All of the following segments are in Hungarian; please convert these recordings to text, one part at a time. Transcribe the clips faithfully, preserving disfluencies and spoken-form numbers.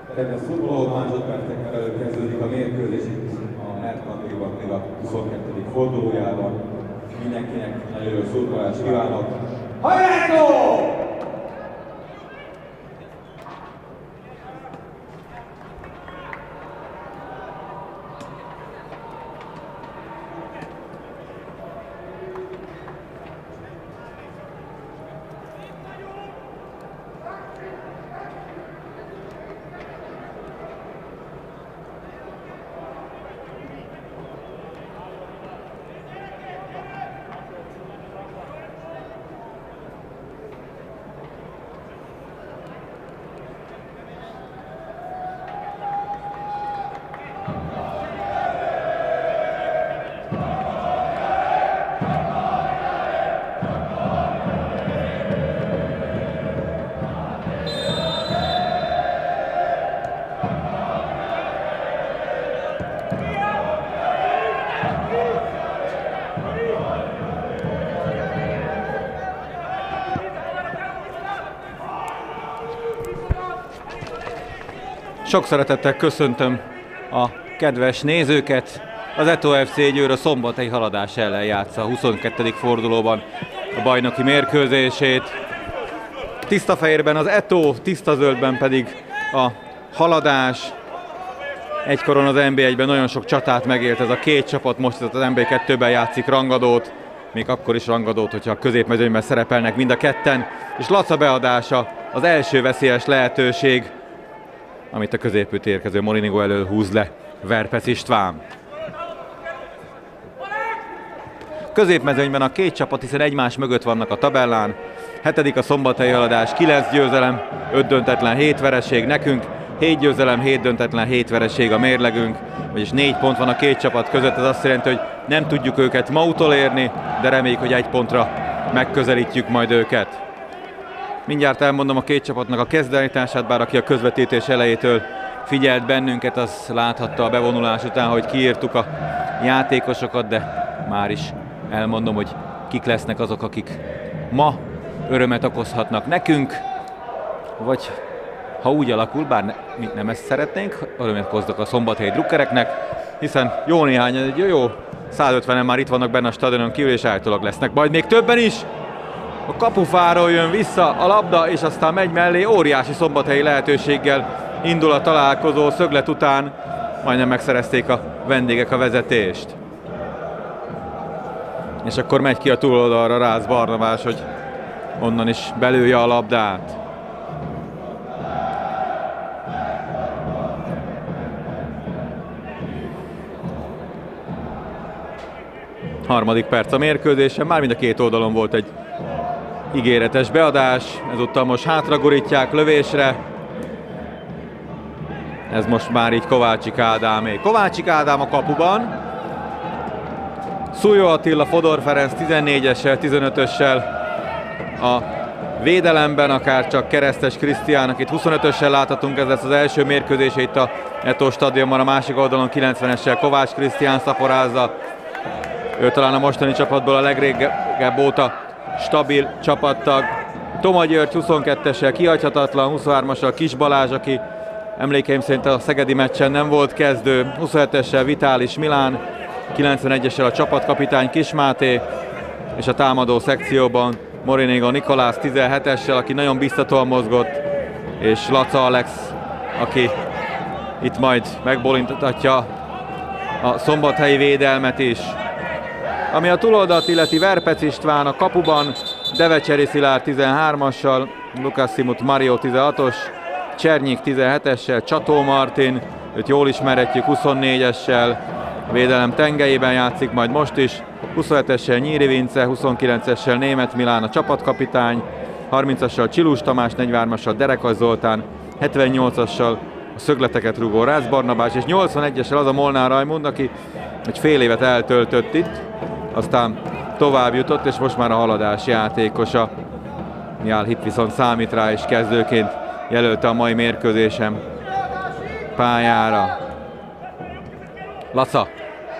Kedves szurkolók, másodpercekkel előtt kezdődik a mérkőzés itt a Nertlandéban, még a huszonkettő fordulójában. Mindenkinek nagyon jó szurkolást kívánok! Hajrátó! Sok szeretettel köszöntöm a kedves nézőket. Az Eto ef cé Győr a szombathelyi Haladás ellen játsza a huszonkettedik fordulóban a bajnoki mérkőzését. Tisztafehérben az Eto, tisztazöldben pedig a Haladás. Egykoron az en bé egyben nagyon sok csatát megélt ez a két csapat, most az en bé kettőben játszik rangadót, még akkor is rangadót, hogyha a középmezőnyben szerepelnek mind a ketten. És Laca beadása az első veszélyes lehetőség, amit a középült érkező Molinego elől húz le Verpesz István. Középmezőnyben a két csapat, hiszen egymás mögött vannak a tabellán. Hetedik a szombathelyi Haladás, kilenc győzelem, öt döntetlen, hét vereség nekünk, hét győzelem, hét döntetlen, hét vereség a mérlegünk, vagyis négy pont van a két csapat között. Ez azt jelenti, hogy nem tudjuk őket ma utolérni, de reméljük, hogy egy pontra megközelítjük majd őket. Mindjárt elmondom a két csapatnak a kezdeményezését, bár aki a közvetítés elejétől figyelt bennünket, az láthatta a bevonulás után, hogy kiírtuk a játékosokat, de már is elmondom, hogy kik lesznek azok, akik ma örömet okozhatnak nekünk, vagy ha úgy alakul, bár ne, mi nem ezt szeretnénk, örömet okoznak a szombathelyi drukkereknek, hiszen jó néhány, egy jó, jó százötvenen már itt vannak benne a stadionon kívül, és állítólag lesznek majd még többen is. A kapufáról jön vissza a labda, és aztán megy mellé, óriási szombathelyi lehetőséggel indul a találkozó, szöglet után majdnem megszerezték a vendégek a vezetést. És akkor megy ki a túloldalra Rácz Barnabás, hogy onnan is belője a labdát. Harmadik perc a mérkőzésen, már mind a két oldalon volt egy ígéretes beadás, ezúttal most hátragurítják lövésre. Ez most már így Kovácsik Ádámé. Kovácsik Ádám a kapuban. Szújó Attila, Fodor Ferenc tizennégyessel, tizenötössel a védelemben, akár csak Keresztes Krisztián, akit huszonötössel láthatunk, ez lesz az első mérkőzése itt a Eto stadionban, a másik oldalon kilencvenessel Kovács Krisztián szaporázza. Ő talán a mostani csapatból a legrégebb óta stabil csapattag. Toma György huszonkettessel kihagyhatatlan, huszonhármassal Kis Balázs, aki emlékeim szerint a szegedi meccsen nem volt kezdő, huszonhetessel Vitális Milán, kilencvenegyessel a csapatkapitány Kis Máté, és a támadó szekcióban Morinego Nikolász tizenhetessel, aki nagyon biztatóan mozgott, és Laca Alex, aki itt majd megbolintatja a szombathelyi védelmet is. Ami a túloldalt illeti, Verpesz István a kapuban, Devecseri Szilárd tizenhármassal, Lukasz Simut Mario tizenhatos, Csernyik tizenhetessel, Csató Martin, őt jól ismerhetjük, huszonnégyessel, védelem tengelyében játszik majd most is, huszonhetessel Nyíri Vince, huszonkilencessel Németh Milán a csapatkapitány, harmincassal Csilus Tamás, negyvenhármassal Derekas Zoltán, hetvennyolcassal a szögleteket rúgó Rácz Barnabás, és nyolcvanegyessel az a Molnár Rajmund, aki egy fél évet eltöltött itt, aztán tovább jutott, és most már a Haladás játékosa. Mihály Hipp viszont számít rá, és kezdőként jelölte a mai mérkőzésem pályára. Laca.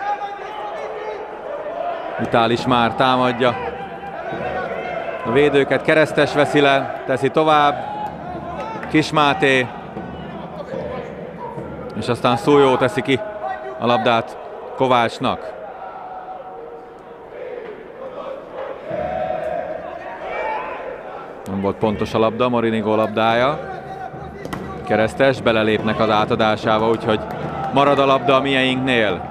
Vitális már támadja a védőket, Keresztes veszi le, teszi tovább. Kis Máté. És aztán Szójó teszi ki a labdát Kovácsnak. Nem volt pontos a labda, Morinigó labdája. Keresztes, belelépnek az átadásába, úgyhogy marad a labda a mieinknél.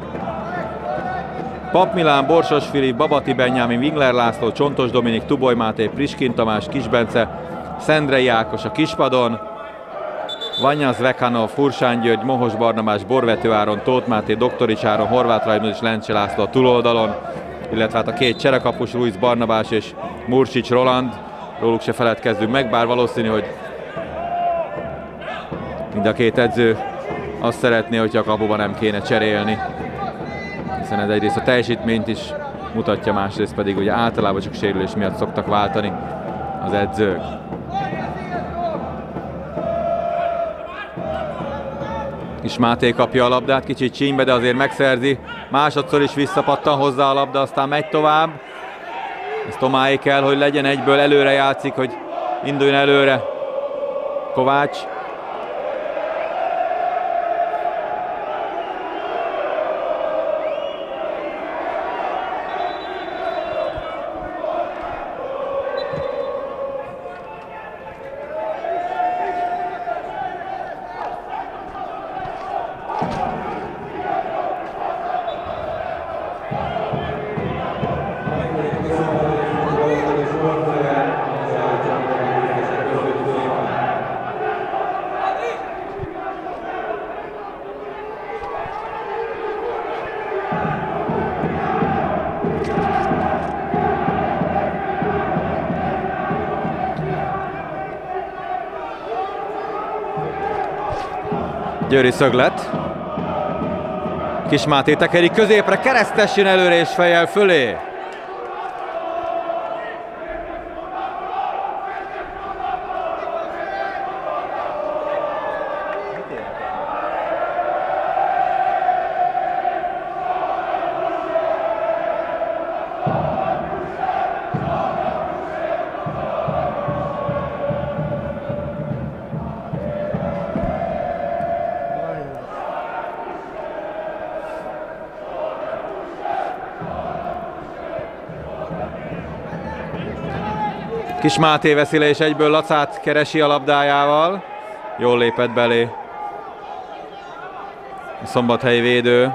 Pap Milán, Borsos Filip, Babati Benyámin, Wingler László, Csontos Dominik, Tuboly Máté, Priskin Tamás, Kisbence, Szendrei Ákos a kispadon, Vanyasz Vekanov, Fursán György, Mohos Barnabás, Borvető Áron, Tóth Máté, Doktorics Áron, Horváth Rajmond és Lencse László a túloldalon, illetve hát a két cserekapus, Ruiz Barnabás és Mursics Roland, róluk se feledkezzünk meg, bár valószínű, hogy mind a két edző azt szeretné, hogyha a kapuban nem kéne cserélni, hiszen ez egyrészt a teljesítményt is mutatja, másrészt pedig ugye általában csak sérülés miatt szoktak váltani az edzők. Kis Máté kapja a labdát, kicsit csínybe, de azért megszerzi. Másodszor is visszapattan hozzá a labda, aztán megy tovább. Ez Tomáé kell, hogy legyen, egyből előre játszik, hogy induljon előre Kovács. Győri szöglet. Kis Máté tekerik középre, Keresztes jön előre és fejjel fölé. Kis Máté veszi le, és egyből Lacát keresi a labdájával. Jól lépett belé a szombathelyi védő.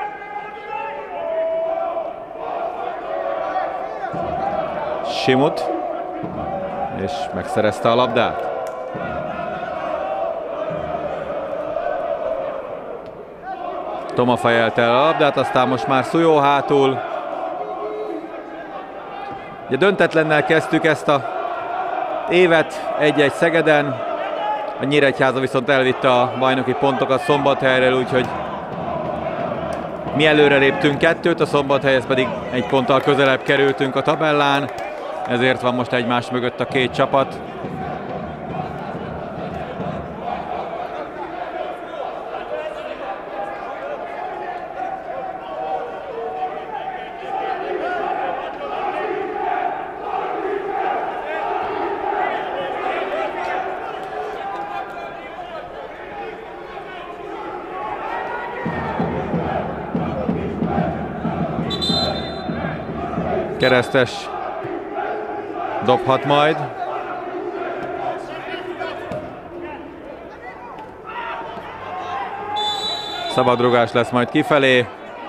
Simut, és megszerezte a labdát. Toma fejelte el a labdát, aztán most már Szujó hátul. Ugye döntetlennel kezdtük ezt a évet egy-egy Szegeden, a Nyíregyháza viszont elvitte a bajnoki pontokat Szombathelyről, úgyhogy mi előre léptünk kettőt, a Szombathelyhez pedig egy ponttal közelebb kerültünk a tabellán, ezért van most egymás mögött a két csapat. Keresztes dobhat majd. Szabadrugás lesz majd kifelé.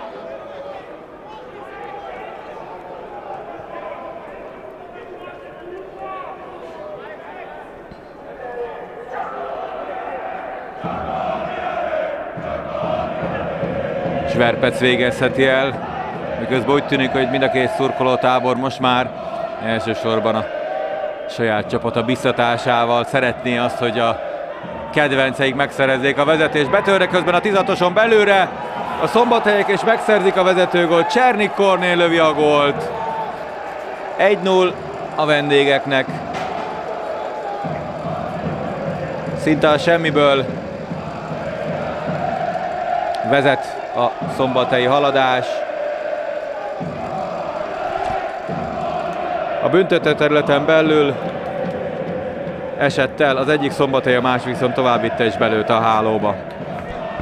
Verpec végezheti el. Miközben úgy tűnik, hogy mind a két szurkolótábor most már elsősorban a saját csapata biztatásával szeretné azt, hogy a kedvenceik megszerezzék a vezetést. Betörnek közben a tizatoson belőle a Szombathelyek, és megszerzik a vezetőgólt. Csernik Kornél lövi a gólt. egy null a vendégeknek. Szinte a semmiből vezet a szombathelyi haladás. A büntető területen belül esett el az egyik Szombathely, a másik viszont tovább vitte és belőtte a hálóba.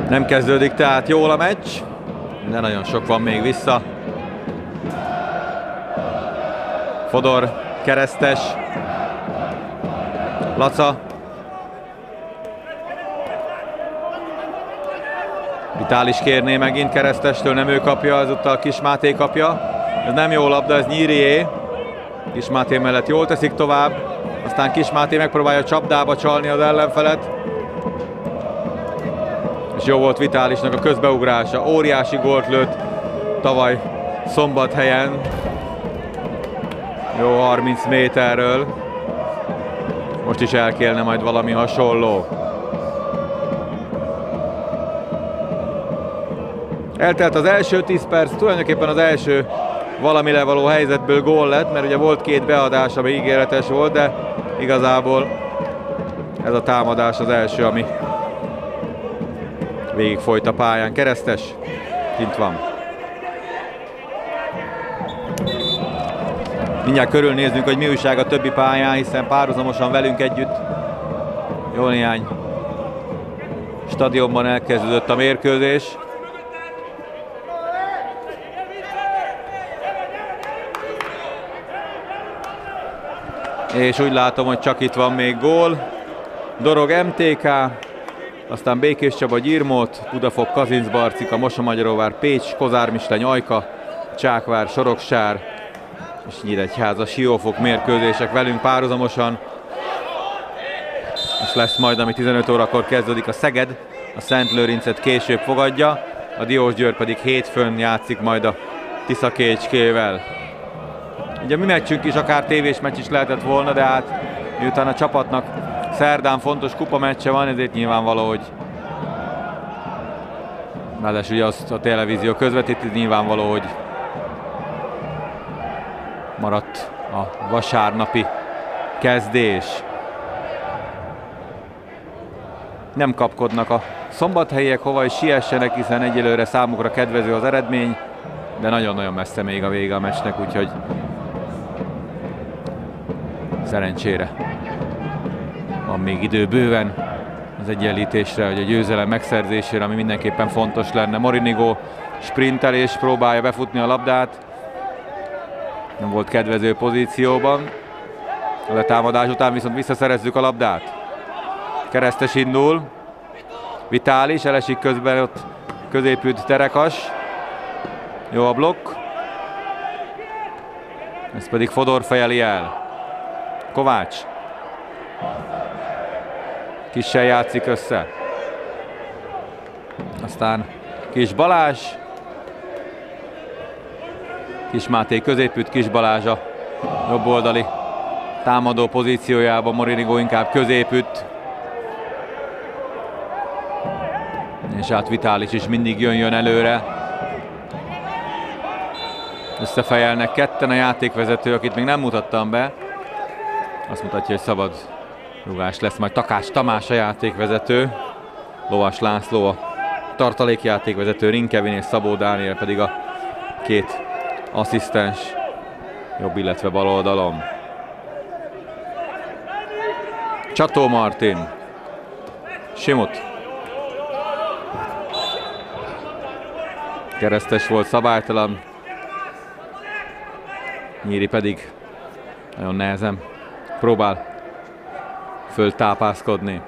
Nem kezdődik tehát jól a meccs, de nagyon sok van még vissza. Fodor, Keresztes, Laca. Vitális kérné megint Keresztestől, nem ő kapja, ezúttal Kis Máté kapja. Ez nem jó labda, ez Nyírié. Kis Máté mellett jól teszik tovább. Aztán Kis Máté megpróbálja csapdába csalni az ellenfelet. És jó volt Vitálisnak a közbeugrása. Óriási gólt lőtt tavaly Szombathelyen. Jó harminc méterről. Most is elkélne majd valami hasonló. Eltelt az első tíz perc, tulajdonképpen az első valamire való helyzetből gól lett, mert ugye volt két beadás, ami ígéretes volt, de igazából ez a támadás az első, ami végig folyt a pályán. Keresztes kint van. Mindjárt körülnézzünk, hogy mi újság a többi pályán, hiszen párhuzamosan velünk együtt jó néhány stadionban elkezdődött a mérkőzés. És úgy látom, hogy csak itt van még gól. Dorog em té ká, aztán Békés Csaba Gyirmót, Budafok Kazincbarcika, Mosonmagyaróvár Pécs, Kozármistany Ajka, Csákvár Soroksár és Nyíregyháza Siófok mérkőzések velünk párhuzamosan. És lesz majd, ami tizenöt órakor kezdődik a Szeged, a Szentlőrincet később fogadja, a Diósgyőr pedig hétfőn játszik majd a Tiszakécskével. Ugye mi meccsünk is, akár tévés meccs is lehetett volna, de hát miután a csapatnak szerdán fontos kupameccse van, ezért nyilvánvaló, hogy ráadásul ugye azt a televízió közvetíti, nyilvánvaló, hogy maradt a vasárnapi kezdés. Nem kapkodnak a szombathelyiek, hova is siessenek, hiszen egyelőre számukra kedvező az eredmény, de nagyon-nagyon messze még a vége a meccsnek, úgyhogy szerencsére van még idő bőven az egyenlítésre, hogy a győzelem megszerzésére, ami mindenképpen fontos lenne. Morinigó sprintelés, próbálja befutni a labdát. Nem volt kedvező pozícióban. A letámadás után viszont visszaszerezzük a labdát. Keresztes indul. Vitális, elesik közben ott középült Terekas. Jó a blokk. Ez pedig Fodor fejeli el. Kovács. Kissel játszik össze. Aztán Kis Balázs. Kis Máté középütt, Kis Balázs a jobboldali támadó pozíciójában, Morinigó inkább középütt. És át Vitális is mindig jön-jön előre. Összefejelnek ketten, a játékvezető, akit még nem mutattam be. Azt mutatja, hogy szabad rugás lesz, majd Takács Tamás a játékvezető. Lovas László a tartalékjátékvezető, Rinkevin és Szabó Dániel pedig a két asszisztens jobb, illetve bal oldalon. Csató Martin. Simut. Keresztes volt, szabálytalan. Nyíri pedig nagyon nehezen próbál föltápászkodni.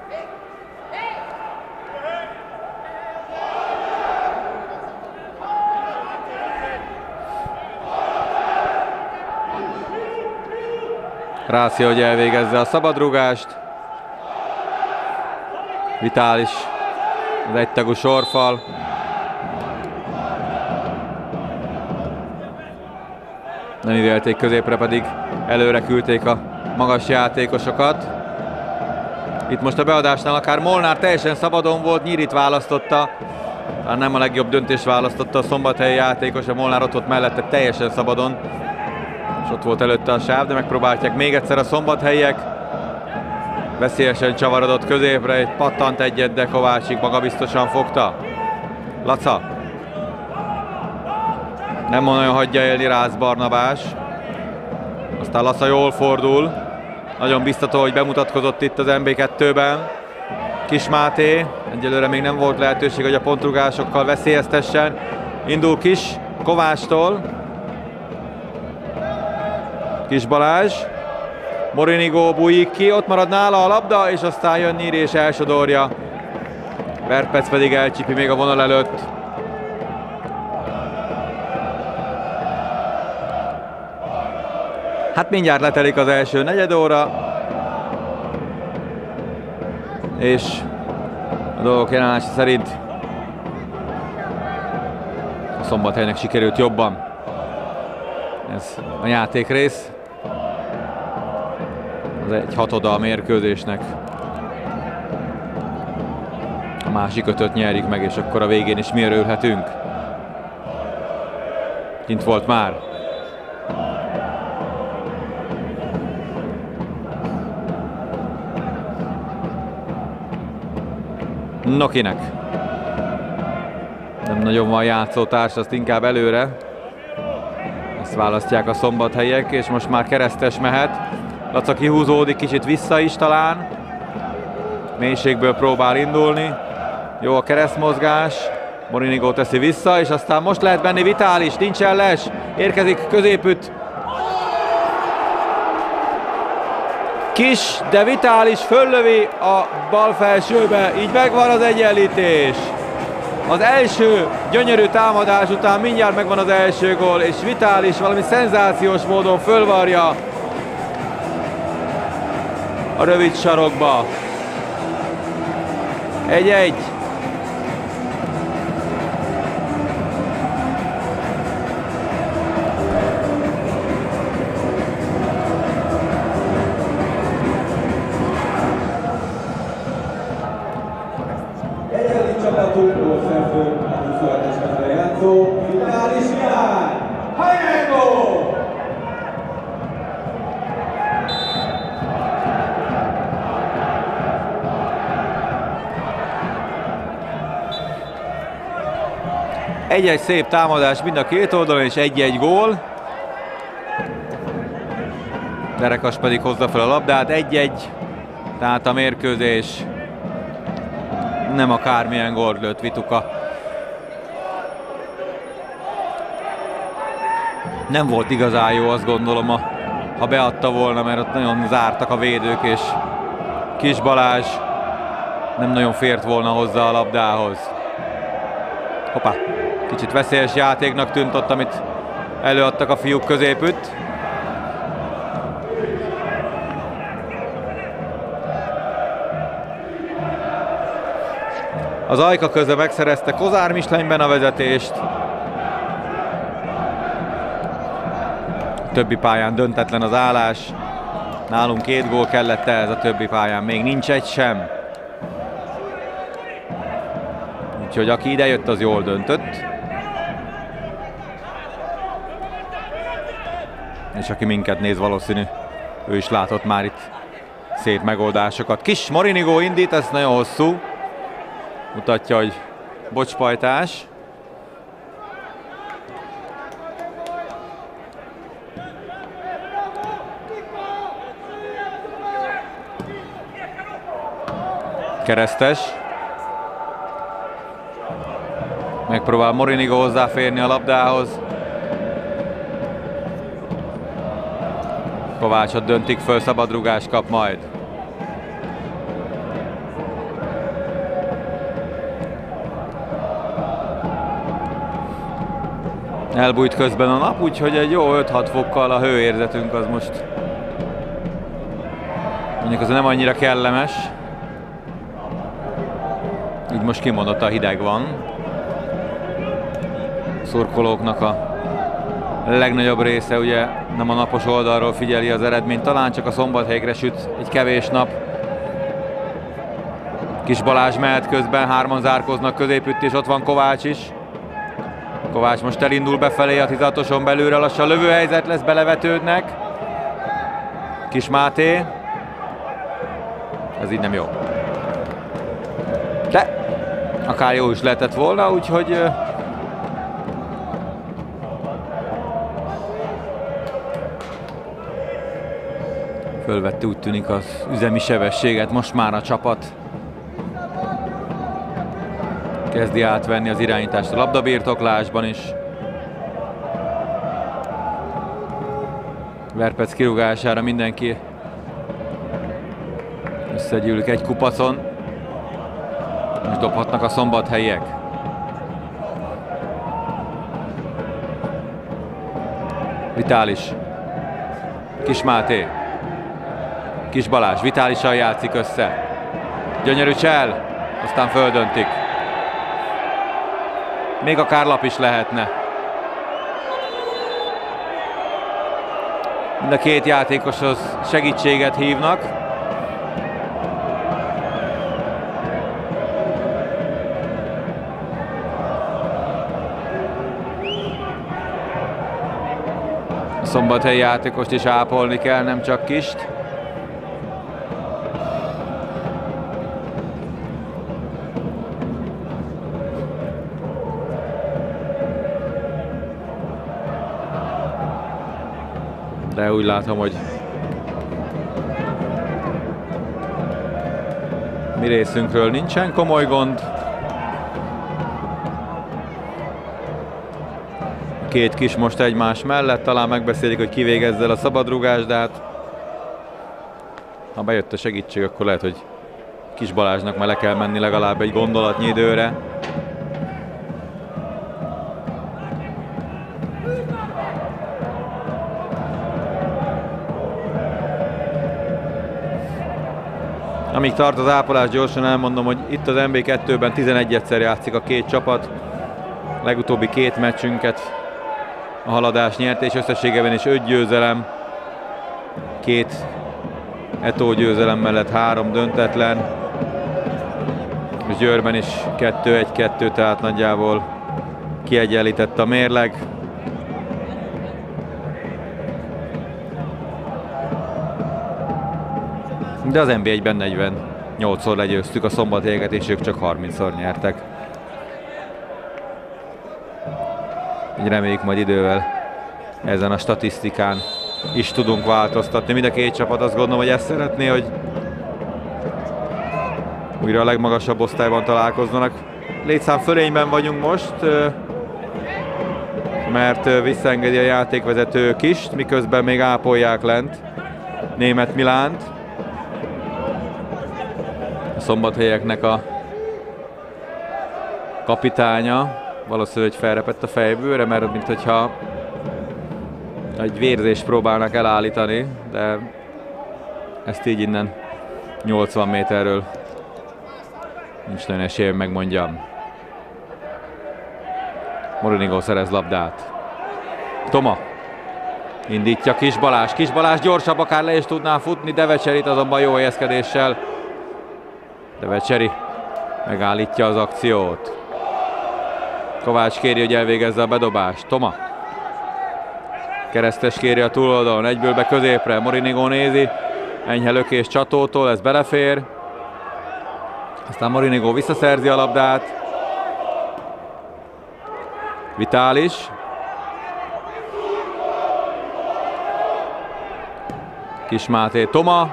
Rászja, hogy elvégezze a szabadrúgást. Vitális az egytagú sorfal. Nem írélték középre, pedig előre küldték a magas játékosokat. Itt most a beadásnál akár Molnár teljesen szabadon volt, Nyírit választotta. Talán nem a legjobb döntést választotta a szombathelyi játékos, a Molnár ott volt mellette teljesen szabadon. És ott volt előtte a sáv, de megpróbálják még egyszer a szombathelyiek. Veszélyesen csavarodott középre, egy pattant egyet, de Kovácsik magabiztosan fogta. Laca. Nem nagyon hagyja élni Rácz Barnabás. Aztán Laca jól fordul. Nagyon biztató, hogy bemutatkozott itt az em bé kettőben. Kis Máté, egyelőre még nem volt lehetőség, hogy a pontrúgásokkal veszélyeztessen. Indul Kis Kovácstól. Kis Balázs. Morinigó bújik ki, ott marad nála a labda, és aztán jön Nyíri és elsodorja. Verpec pedig elcsipi még a vonal előtt. Hát mindjárt letelik az első negyed óra, és a dolgok jelenása szerint a Szombathelynek sikerült jobban ez a játékrész. Az egy hatoda a mérkőzésnek. A másik ötöt nyerik meg, és akkor a végén is mi örülhetünk. Kint volt már. Nokinek. Nem nagyon van játszótárs, azt inkább előre. Ezt választják a szombathelyek, és most már Keresztes mehet. Laca kihúzódik, kicsit vissza is talán. Mélységből próbál indulni. Jó a keresztmozgás. Morinigó teszi vissza, és aztán most lehet benni Vitális, nincsen les. Érkezik középütt. Kis, de Vitális föllövi a bal felsőbe, így megvan az egyenlítés. Az első gyönyörű támadás után mindjárt megvan az első gól, és Vitális valami szenzációs módon fölvarja a rövid sarokba. Egy-egy. Egyedik csapatunk gólszerző, a huszonhetes metre játszó, Vitális Mihály! Hajnálgó! Egy-egy szép támadás mind a két oldalon, és egy-egy gól. Derekas pedig hozza fel a labdát, egy-egy. Tehát a mérkőzés nem akármilyen gólt lőtt Vituka. Nem volt igazán jó, azt gondolom, a, ha beadta volna, mert ott nagyon zártak a védők, és Kis Balázs nem nagyon fért volna hozzá a labdához. Hoppá, kicsit veszélyes játéknak tűnt ott, amit előadtak a fiúk középütt. Az Ajka közben megszerezte Kozár Mislenyben a vezetést. Többi pályán döntetlen az állás. Nálunk két gól kellett ehhez, a többi pályán még nincs egy sem. Úgyhogy aki idejött, az jól döntött. És aki minket néz, valószínű, ő is látott már itt szép megoldásokat. Kis Morinigó indít, ez nagyon hosszú. Mutatja, hogy bocspajtás. Keresztes. Megpróbál Morinigó hozzáférni a labdához. Kovácsot döntik föl, szabadrugás kap majd. Elbújt közben a nap, úgyhogy egy jó öt-hat fokkal a hőérzetünk az most mondjuk az nem annyira kellemes. Így most kimondott, a hideg van. A szurkolóknak a legnagyobb része ugye nem a napos oldalról figyeli az eredményt, talán csak a Szombathelyekre süt egy kevés nap. Kis Balázs mehet közben, hárman zárkoznak középütt, és ott van Kovács is. Kovács most elindul befelé a tizatoson belőle, lassan lövőhelyzet lesz, belevetődnek. Kis Máté. Ez így nem jó. De akár jó is lehetett volna, úgyhogy fölvette, úgy tűnik, az üzemi sebességet most már a csapat. kezdi átvenni az irányítást a labdabirtoklásban is. Verpec kirúgására mindenki összegyűlik egy kupacon. Most dobhatnak a szombathelyiek. Vitális. Kis Máté. Kis Balázs. Vitálissal játszik össze. Gyönyörű csel. Aztán földöntik. Még akár lap is lehetne. Mind a két játékoshoz segítséget hívnak. A szombathelyi játékost is ápolni kell, nem csak Kist. De úgy látom, hogy mi részünkről nincsen komoly gond. Két Kis most egymás mellett, talán megbeszélik, hogy kivégezze el a szabadrúgást, de hát ha bejött a segítség, akkor lehet, hogy Kis Balázsnak már le kell menni legalább egy gondolatnyi időre. Amíg tart az ápolás, gyorsan elmondom, hogy itt az en bé kettőben tizenegyszer játszik a két csapat. A legutóbbi két meccsünket a Haladás nyert, és összességében is öt győzelem, két Etó győzelem mellett három döntetlen, és Győrben is kettő egy kettő, tehát nagyjából kiegyenlített a mérleg. De az en bé egyben negyvennyolcszor legyőztük a szombathelyieket, és ők csak harmincszor nyertek. Így reméljük, majd idővel ezen a statisztikán is tudunk változtatni. Mind a két csapat azt gondolom, hogy ezt szeretné, hogy újra a legmagasabb osztályban találkozzanak. Létszám fölényben vagyunk most, mert visszaengedi a játékvezető Kist, miközben még ápolják lent Németh Milánt. A szombathelyieknek a kapitánya valószínűleg felrepett a fejbőre, mert minthogyha egy vérzést próbálnak elállítani, de ezt így innen nyolcvan méterről nincs nagyon esélyem, megmondjam. Morinigó szerez labdát. Toma indítja Kis Balázs. Kis Balázs gyorsabb, akár le is tudná futni, Devecserit azonban jó helyezkedéssel. Devecseri megállítja az akciót. Kovács kéri, hogy elvégezze a bedobást. Toma. Keresztes kéri a túloldalon, egyből be középre. Morinigó nézi. Enyhe lökés Csatótól, ez belefér. Aztán Morinigó visszaszerzi a labdát. Vitális. Kis Máté, Toma.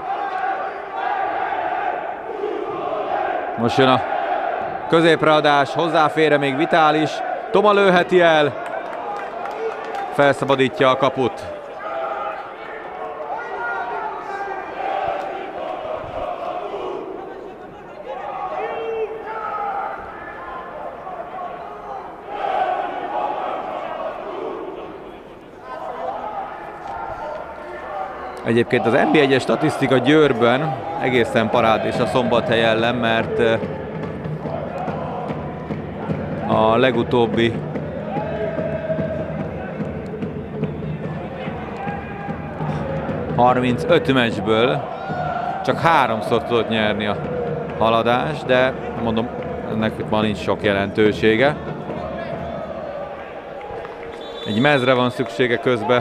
Most jön a középreadás, hozzáfér még Vitális. Toma lőheti el. Felszabadítja a kaput. Egyébként az en bé egyes statisztika Győrben egészen parádés a Szombathely ellen, mert a legutóbbi harmincöt meccsből csak háromszor tudott nyerni a Haladás, de mondom, ennek ma nincs sok jelentősége. Egy mezre van szüksége közben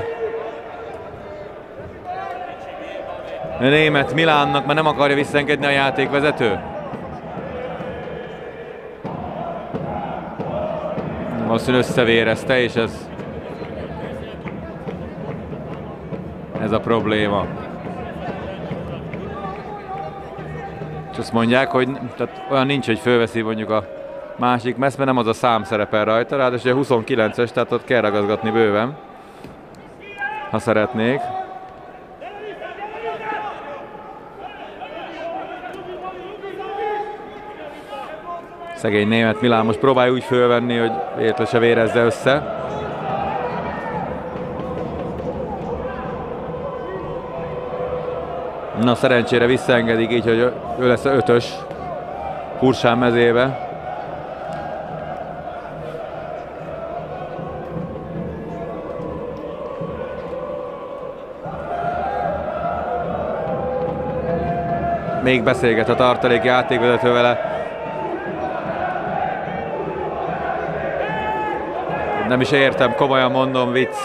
Németh Milánnak, mert nem akarja visszaengedni a játékvezető. Valószínűleg összevérezte, és ez ez a probléma. És azt mondják, hogy tehát olyan nincs, hogy fölveszi mondjuk a másik messze, nem az a szám szerepel rajta, ráadásul huszonkilences, tehát ott kell ragazgatni bőven, ha szeretnék. Szegény német Milán most próbálja úgy fölvenni, hogy véletlenül se vérezze össze. Na, szerencsére visszaengedik így, hogy ő lesz a ötös Hursán mezébe. Még beszélget a tartaléki játékvezető vele. Nem is értem, komolyan mondom, vicc.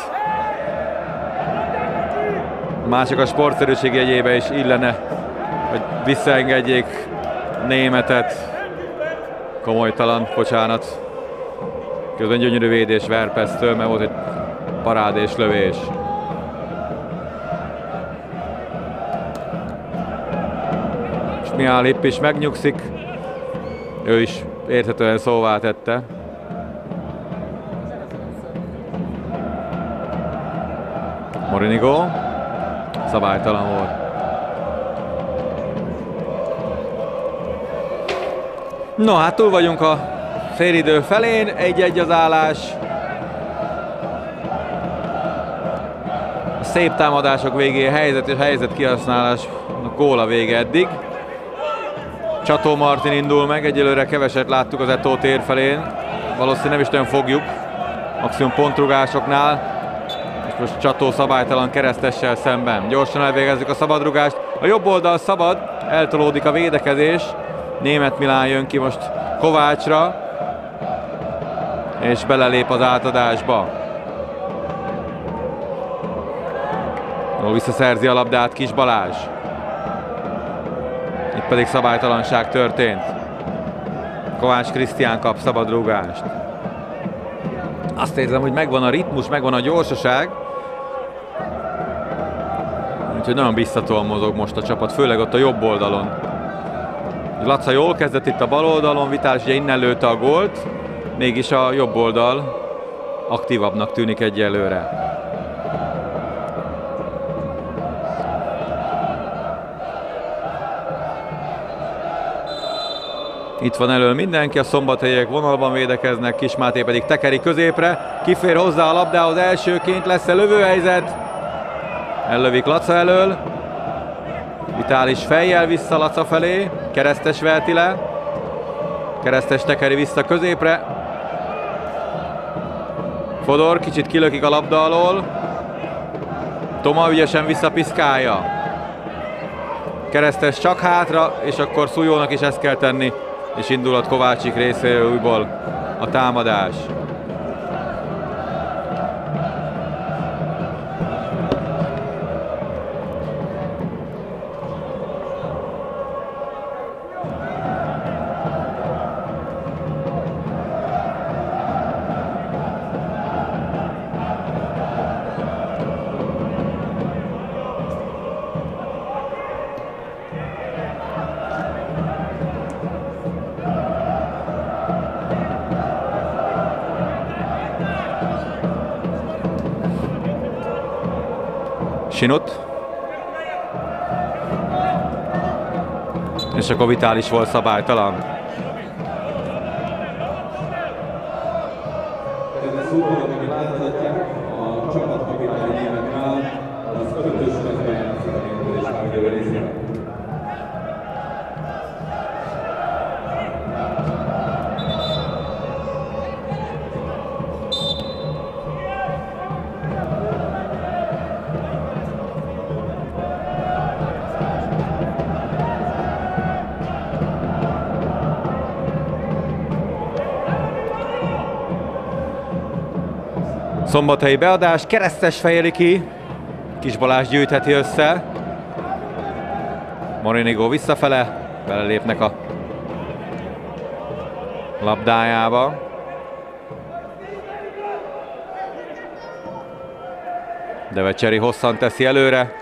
Már csak a sportszerűség jegyébe is illene, hogy visszaengedjék németet. Komolytalan, bocsánat. Közben gyönyörű védés Verpesztől, mert volt egy parádés lövés. És Mihály Lipp is megnyugszik. Ő is érthetően szóvá tette. Morinigo. Szabálytalan volt. No, hát túl vagyunk a félidő felén, egy-egy az állás. A szép támadások végén helyzet és helyzet kihasználás, a gól a vége eddig. Csató Martin indul meg, egyelőre keveset láttuk az Eto'o tér felén. Valószínűleg nem is nagyon fogjuk, maximum pontrugásoknál. Most Csató szabálytalan keresztessel szemben. Gyorsan elvégezzük a szabadrugást. A jobb oldal szabad, eltolódik a védekezés. Német Milán jön ki most Kovácsra, és belelép az átadásba. Jól visszaszerzi a labdát Kis Balázs. Itt pedig szabálytalanság történt. Kovács Krisztián kap szabadrugást. Azt érzem, hogy megvan a ritmus, megvan a gyorsaság. Úgyhogy nagyon biztatóan mozog most a csapat, főleg ott a jobb oldalon. Laca jól kezdett itt a bal oldalon, Vitális ugye innen lőtte a gólt, mégis a jobb oldal aktívabbnak tűnik egyelőre. Itt van elől mindenki, a szombathelyiek vonalban védekeznek, Kismáté pedig tekeri középre, kifér hozzá a labdához elsőként, lesz-e lövőhelyzet? Ellövik Laca elől, Vitális fejjel vissza Laca felé, Keresztes veheti le, Keresztes tekeri vissza középre, Fodor kicsit kilökik a labda alól, Toma ügyesen visszapiszkálja, Keresztes csak hátra, és akkor Szújónak is ezt kell tenni, és indulhat Kovácsik részéről újból a támadás. Sinut. És akkor Vitális volt szabálytalan. Ez szóval, ami láthatják, a csapatkapitány Német Milán, az ötös mezben játszik a mérkőzés tárgyaló részében. Szombathelyi beadás, Keresztes fejeli ki, Kis Balázs gyűjtheti össze. Morinigo visszafele, belelépnek a labdájába. Devecseri hosszan teszi előre.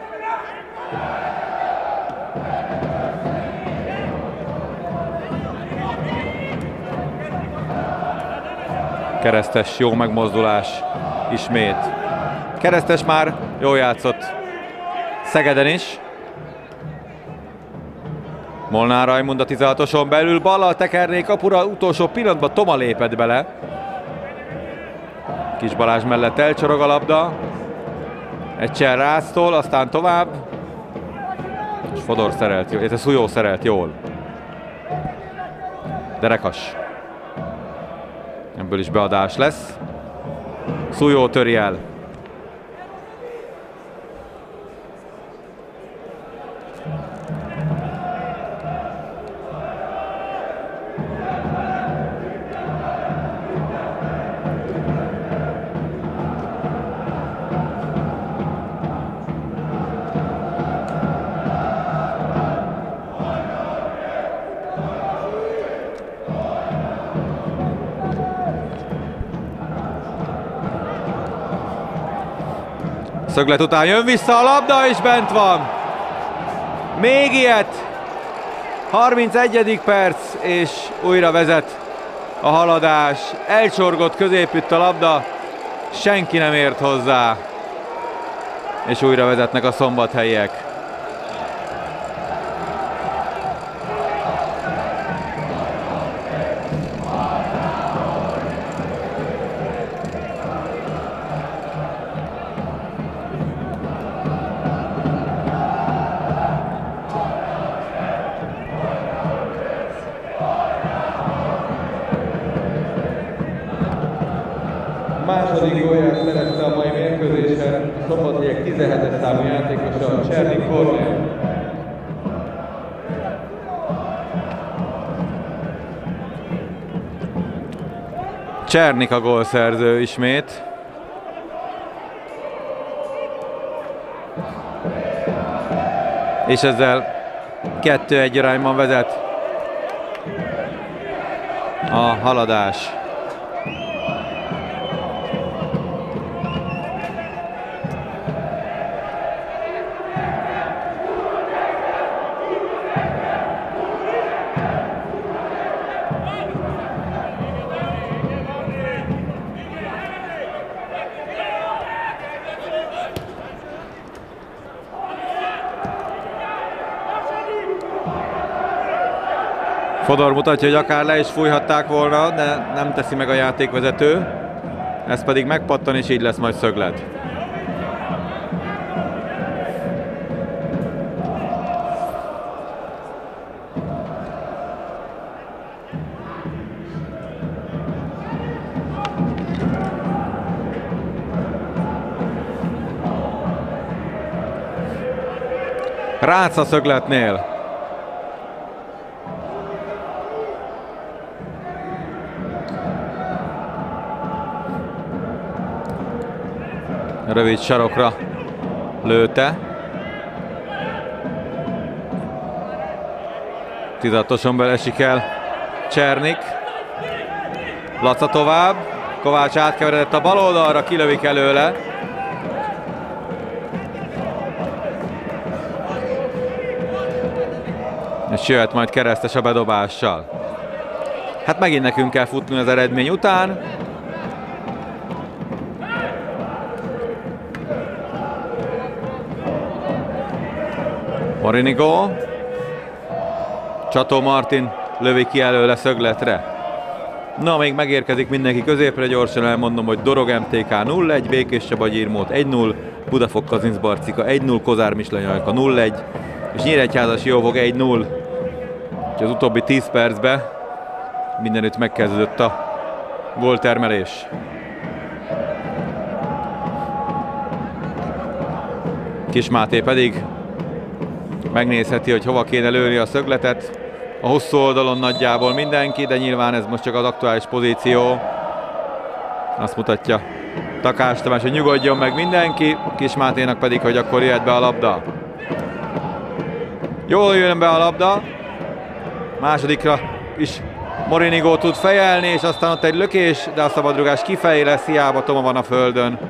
Keresztes jó megmozdulás ismét. Keresztes már jól játszott Szegeden is. Molnár Rajmund a tizenhatoson belül, ballal tekerné kapura, utolsó pillanatban Toma lépett bele. Kis Balázs mellett elcsorog a labda. Egyszer Ráctól, aztán tovább. És Fodor szerelt jól, ez Szujó szerelt jól. Derekas. Ebből is beadás lesz. Szujó töri el. Szöglet után jön vissza a labda, és bent van. Még ilyet. harmincegyedik perc, és újra vezet a Haladás. Elcsorgott középütt a labda, senki nem ért hozzá. És újra vezetnek a szombathelyiek. Második gólját szerezte a mai mérkőzésen a szombathelyiek tizenhetes számú játékosa Csernik Kornél. Csernik a gólszerző ismét. És ezzel kettő egy arányban vezet a Haladás. Fodor mutatja, hogy akár le is fújhatták volna, de nem teszi meg a játékvezető. Ez pedig megpattan, és így lesz majd szöglet. Rác a szögletnél. Rövid sarokra lőtte. tizenhatoson belül esik el Csernik. Laca tovább. Kovács átkeveredett a bal oldalra, kilövik előle. És jöhet majd Keresztes a bedobással. Hát megint nekünk kell futni az eredmény után. Morinigo. Csató Martin lövi ki előle szögletre. Na, még megérkezik mindenki középre, gyorsan elmondom, hogy Dorog em té ká nulla egy, Békés Csaba Gyirmót egy null, Budafok Kazinc Barcika egy null, Kozár Mislanyajka nulla egy, és Nyíregyházas Jóvog egy null. Úgyhogy az utóbbi tíz percben mindenütt megkezdődött a góltermelés. Kis Máté pedig megnézheti, hogy hova kéne lőni a szögletet. A hosszú oldalon nagyjából mindenki, de nyilván ez most csak az aktuális pozíció. Azt mutatja Takás Tamás, hogy nyugodjon meg mindenki, Kis Máténak pedig, hogy akkor jöhet be a labda. Jól jön be a labda. Másodikra is Morinigo tud fejelni, és aztán ott egy lökés, de a szabadrugás kifelé lesz, hiába Toma van a földön.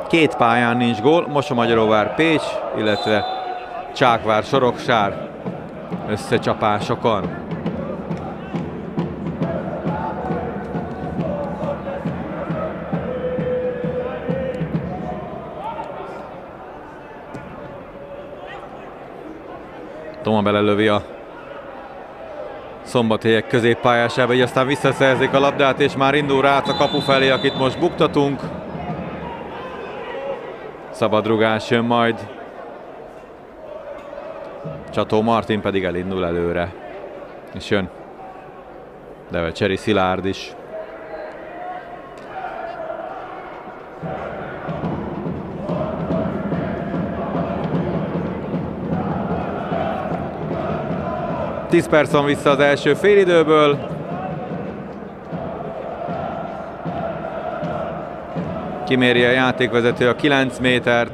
Két pályán nincs gól, Mosonmagyaróvár Pécs, illetve Csákvár Soroksár összecsapásokon. Toma belelövi a szombathéiek középpályásába, így aztán visszaszerzik a labdát, és már indul rá a kapu felé, akit most buktatunk. Szabadrugás jön majd. Csató Martin pedig elindul előre. És jön Devecseri Szilárd is. tíz perc van vissza az első félidőből. Kiméri a játékvezető a kilenc métert.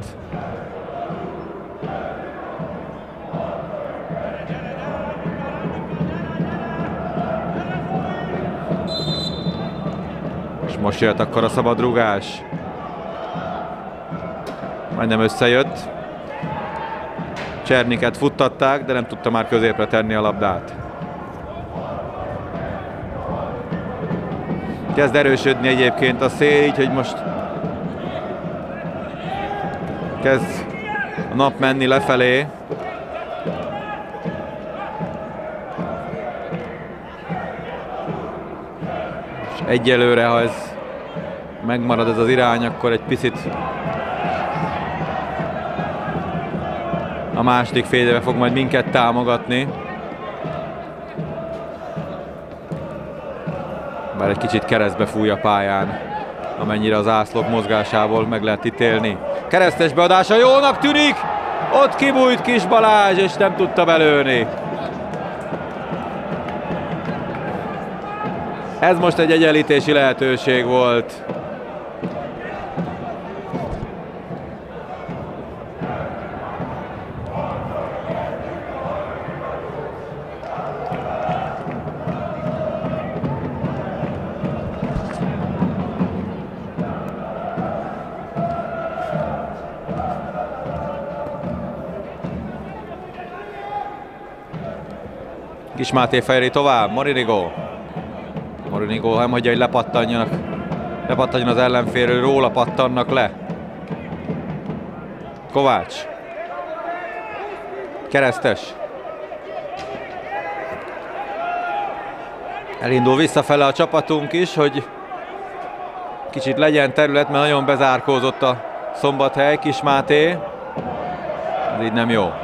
És most jött akkor a szabadrugás. Majdnem összejött. Cserniket futtatták, de nem tudta már középre tenni a labdát. Kezd erősödni egyébként a szél, így hogy most kezd a nap menni lefelé. És egyelőre, ha ez megmarad ez az irány, akkor egy picit a második félidőben fog majd minket támogatni. Bár egy kicsit keresztbe fúj a pályán, amennyire az ászlók mozgásából meg lehet ítélni. Keresztes beadása jónak tűnik! Ott kibújt Kis Balázs, és nem tudta belőni. Ez most egy egyenlítési lehetőség volt. Kis Máté fejli tovább, Morinigo. Morinigo nem hagyja, hogy lepattanjanak. Lepattanjon az ellenfélről, róla pattannak le. Kovács. Keresztes. Elindul visszafele a csapatunk is, hogy kicsit legyen terület, mert nagyon bezárkózott a Szombathely, Kis Máté. Ez így nem jó.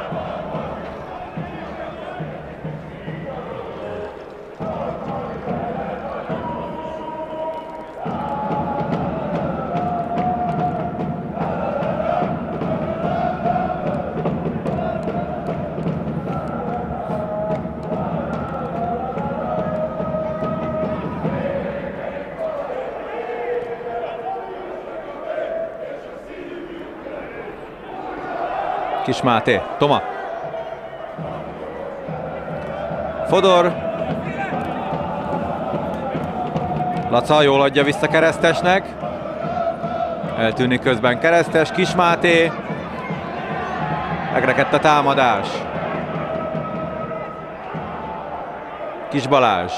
Kis Máté, Toma. Fodor. Laca jól adja vissza Keresztesnek. Eltűnik közben Keresztes, Kis Máté. Megrekedt a támadás. Kis Balázs.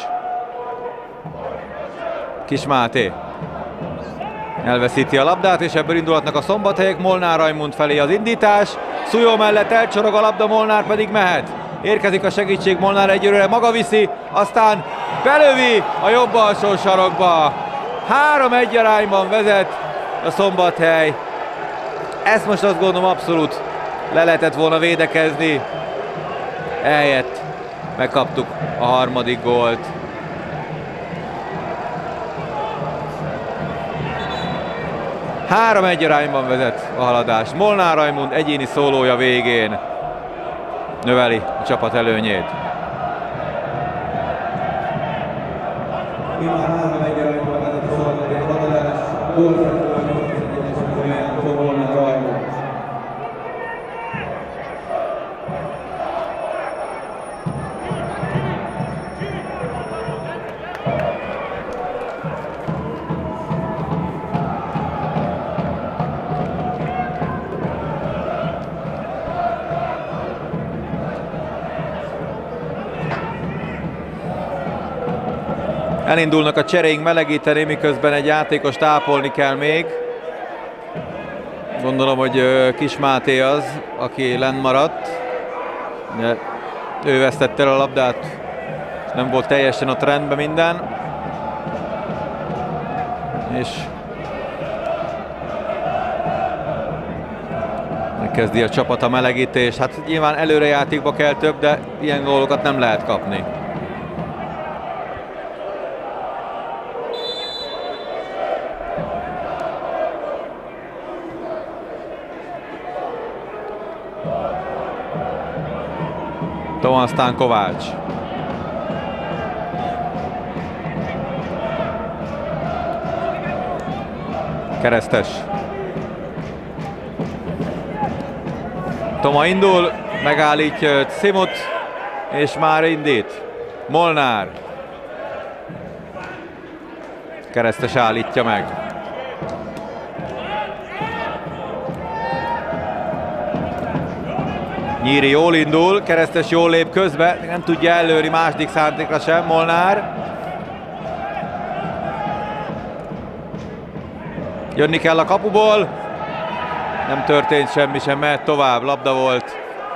Kis Máté. Elveszíti a labdát, és ebből indulhatnak a Szombathelyek. Molnár Rajmund felé az indítás. Szújó mellett elcsorog a labda, Molnár pedig mehet. Érkezik a segítség, Molnár egyelőre maga viszi, aztán belövi a jobb alsó sarokba. három egy arányban vezet a Szombathely. Ezt most azt gondolom abszolút le lehetett volna védekezni. Ehelyett megkaptuk a harmadik gólt. három egy arányban vezet a haladás. Molnár Rajmund egyéni szólója végén növeli a csapat előnyét. három egy arányban vezet a haladás. Molnár Rajmund. Elindulnak a cseréink melegíteni, miközben egy játékos tápolni kell még. Gondolom, hogy Kis Máté az, aki lenn maradt. De ő vesztette el a labdát, nem volt teljesen ott rendben minden. És megkezdi a csapat a melegítést. Hát nyilván előrejátékba kell több, de ilyen gólokat nem lehet kapni. Aztán Kovács. Keresztes. Toma indul, megállítja Simut, és már indít. Molnár. Keresztes állítja meg. Nyíri jól indul, Keresztes jól lép közbe, nem tudja előri második szándékra sem, Molnár. Jönni kell a kapuból, nem történt semmi sem, mehet tovább, labda volt.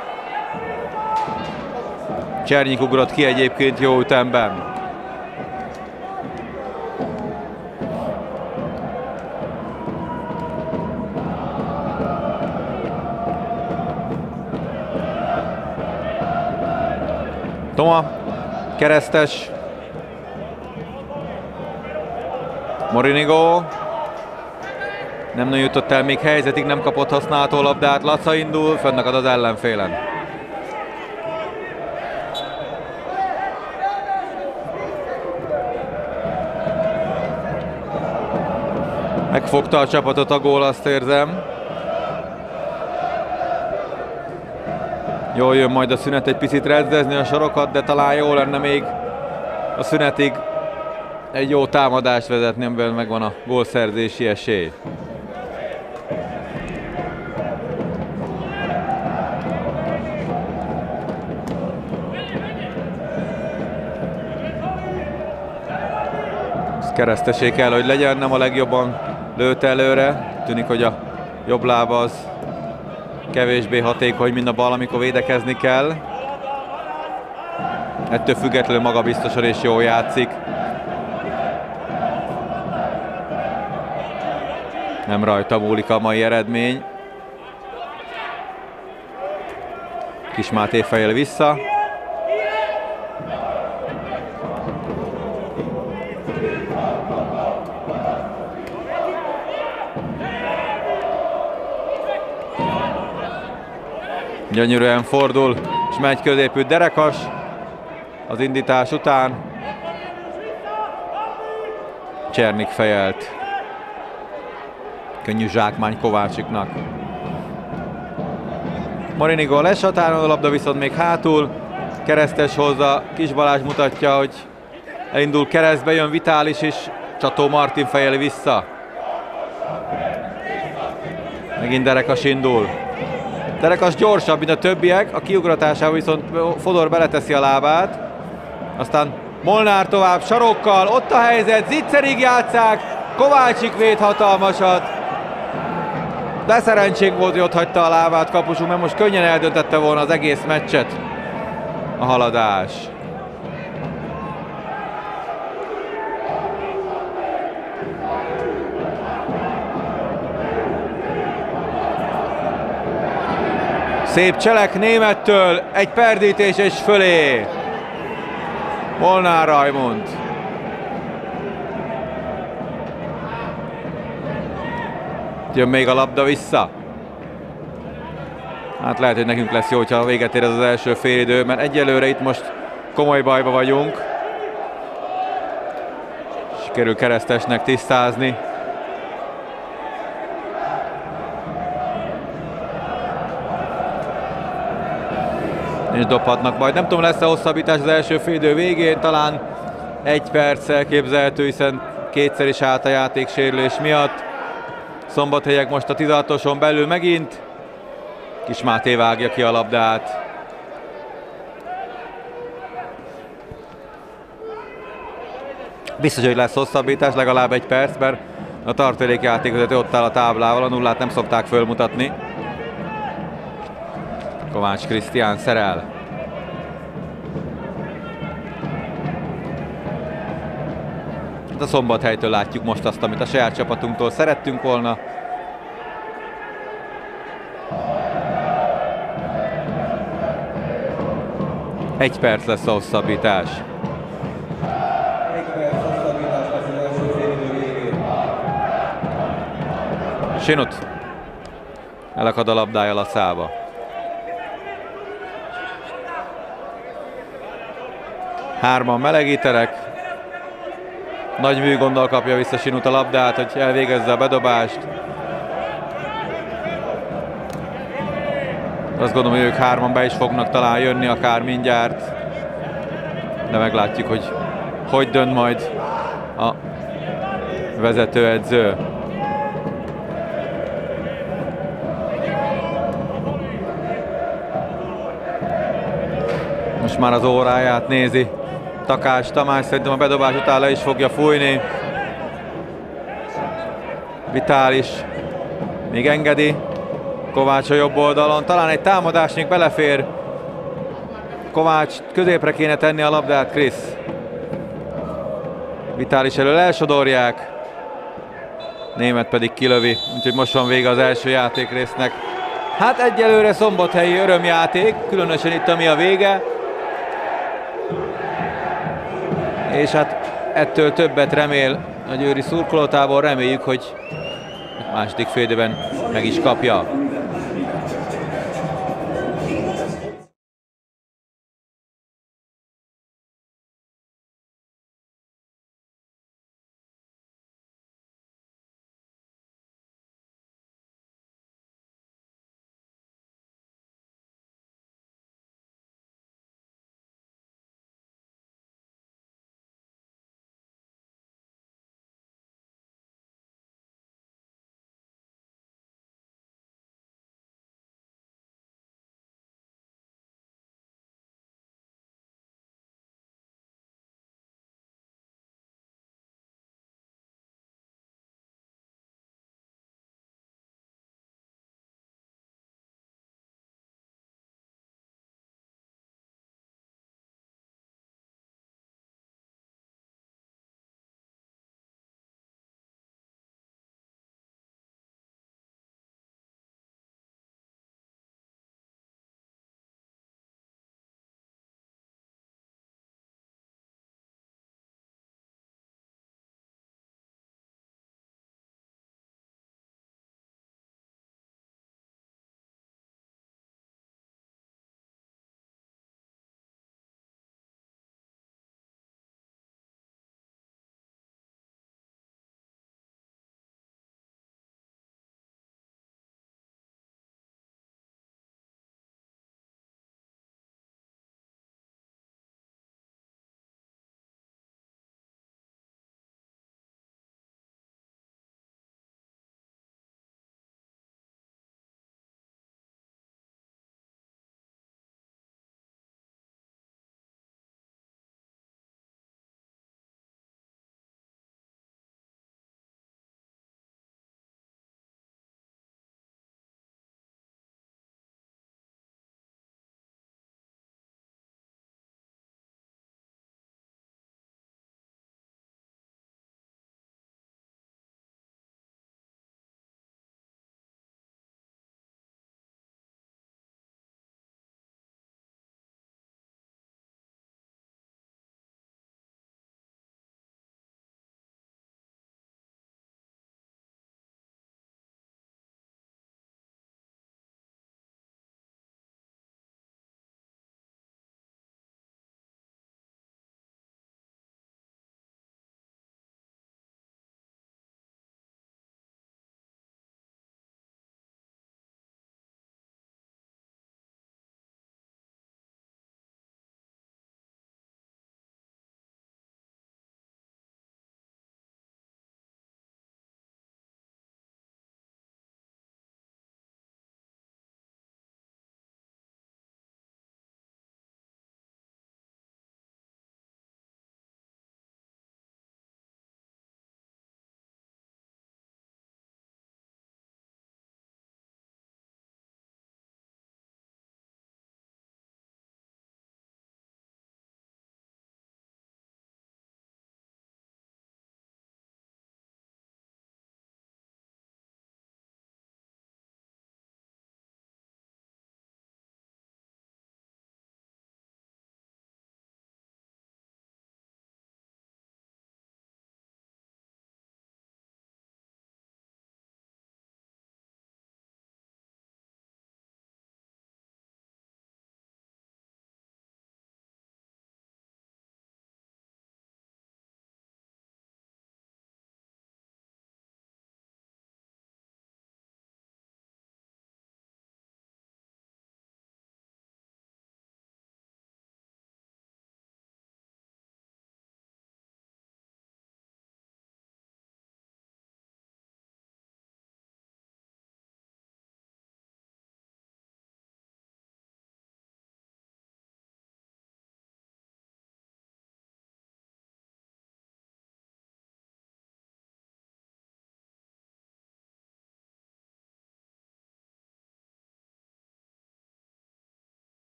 Csernyik ugrott ki egyébként jó ütemben. Toma, Keresztes, Morinigo, nem nagyon jutott el még helyzetig, nem kapott használható labdát, Laca indul, fönnakad az ellenfélen. Megfogta a csapatot a gól, azt érzem. Jól jön majd a szünet, egy picit reddezni a sorokat, de talán jó lenne még a szünetig egy jó támadást vezetni, amiben megvan a gólszerzési esély. Ez Keresztesé kell, hogy legyen, nem a legjobban lőtt előre. Tűnik, hogy a jobb lába az kevésbé hatékony, mint a bal, amikor védekezni kell. Ettől függetlenül magabiztosan és jól játszik. Nem rajta múlik a mai eredmény. Kis Máté fejel vissza. Gyönyörűen fordul, és megy középű Derekas az indítás után. Csernik fejelt. Könnyű zsákmány Kovácsiknak. Morinigo lesatárol, a labda viszont még hátul. Keresztes hozza, Kis Balázs mutatja, hogy elindul keresztbe, jön Vitális is. Csató Martin fejeli vissza. Megint Derekas indul. Derekas gyorsabb, mint a többiek, a kiugratásával viszont Fodor beleteszi a lábát. Aztán Molnár tovább sarokkal, ott a helyzet, Zicserig játsszák, Kovácsik véd hatalmasat. De szerencsénk volt, hogy ott hagyta a lábát kapusunk, mert most könnyen eldöntette volna az egész meccset a haladás. Szép cselek Némettől, egy perdítés és fölé. Molnár Rajmund. Jön még a labda vissza. Hát lehet, hogy nekünk lesz jó, hogyha véget ér ez az első félidő, mert egyelőre itt most komoly bajba vagyunk. Sikerül Keresztesnek tisztázni. És dobhatnak majd. Nem tudom, lesz-e hosszabbítás az első félidő végén, talán egy perc elképzelhető, hiszen kétszer is állt a játék sérülés miatt. Szombathelyek most a tizenhatoson belül megint. Kis Máté vágja ki a labdát. Biztos, hogy lesz hosszabbítás, legalább egy perc, mert a tartalékjáték között ott áll a táblával, a nullát nem szokták fölmutatni. Kovács Krisztián szerel. A Szombathelytől látjuk most azt, amit a saját csapatunktól szerettünk volna. Egy perc lesz a hosszabbítás. Egy perc hosszabbítás lesz az első félidő végén. Sinut elakad a labdája Laszába. Hárman melegíterek. Nagy műgonddal kapja vissza Sinut a labdát, hogy elvégezze a bedobást. Azt gondolom, hogy ők hárman be is fognak talán jönni akár mindjárt. De meglátjuk, hogy hogy dönt majd a vezetőedző. Most már az óráját nézi Takács Tamás, szerintem a bedobás után le is fogja fújni. Vitális még engedi. Kovács a jobb oldalon, talán egy támadás még belefér. Kovács középre kéne tenni a labdát, Krisz. Vitális elől elsodorják. Német pedig kilövi, úgyhogy most van vége az első játékrésznek. Hát egyelőre szombathelyi örömjáték, különösen itt ami a vége. És hát ettől többet remél a győri szurkolótábor, reméljük, hogy második félidőben meg is kapja.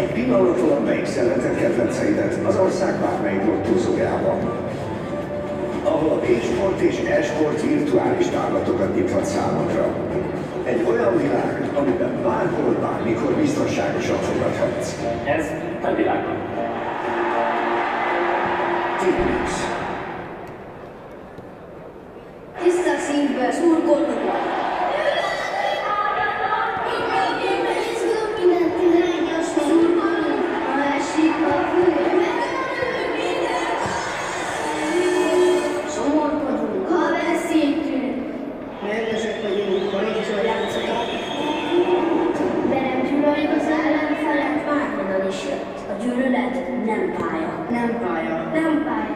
Egy pillanat alatt beigszelheted kedvenceidet az ország bármelyik lottozójában, ahol a B-sport és E-sport virtuális távlatokat nyithat számodra. Egy olyan világ, amiben bárhol, bármikor biztonságosan fogadhatsz. Ez a világ. Tigris. Tiszta szívből szurkolunk. Szomorkodunk, ha veszítünk. Mérgesek vagyunk, ha így játszokat. De nem gyűlöljük az ellenfelet, bárhonnan is jött. A gyűlölet nem pálya. Nem pálya. Nem pálya.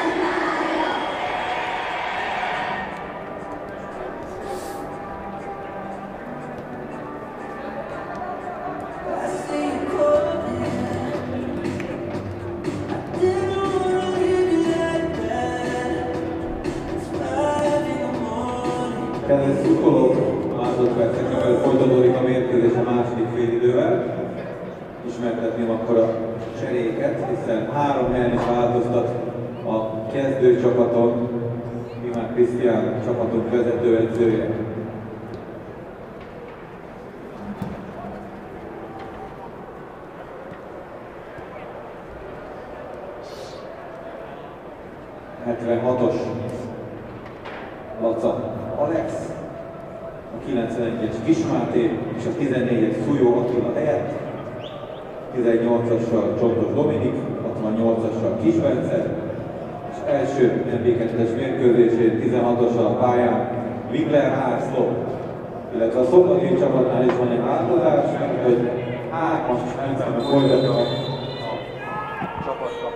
Kedves szurkolók, másodpercekkel belül folytatódik a mérkőzés a második félidővel. Ismertetném akkor a cseréket, hiszen három helyen is változtat a kezdő csapaton Imák Krisztián csapatunk vezetőedzője. hetvenhatos Laca Alex, a kilencvenegyes Kismáté és a tizennégyes Szújó Attila helyett, tizennyolcassal Csontos Dominik, hatvannyolcassal Kis Bence, és első en bé kettes mérkőzésén tizenhatossal a pályán Wigler László, illetve a szombathelyi csapatnál is van egy változás, mert hogy hármas rendszerben folytatja a csapatkapit.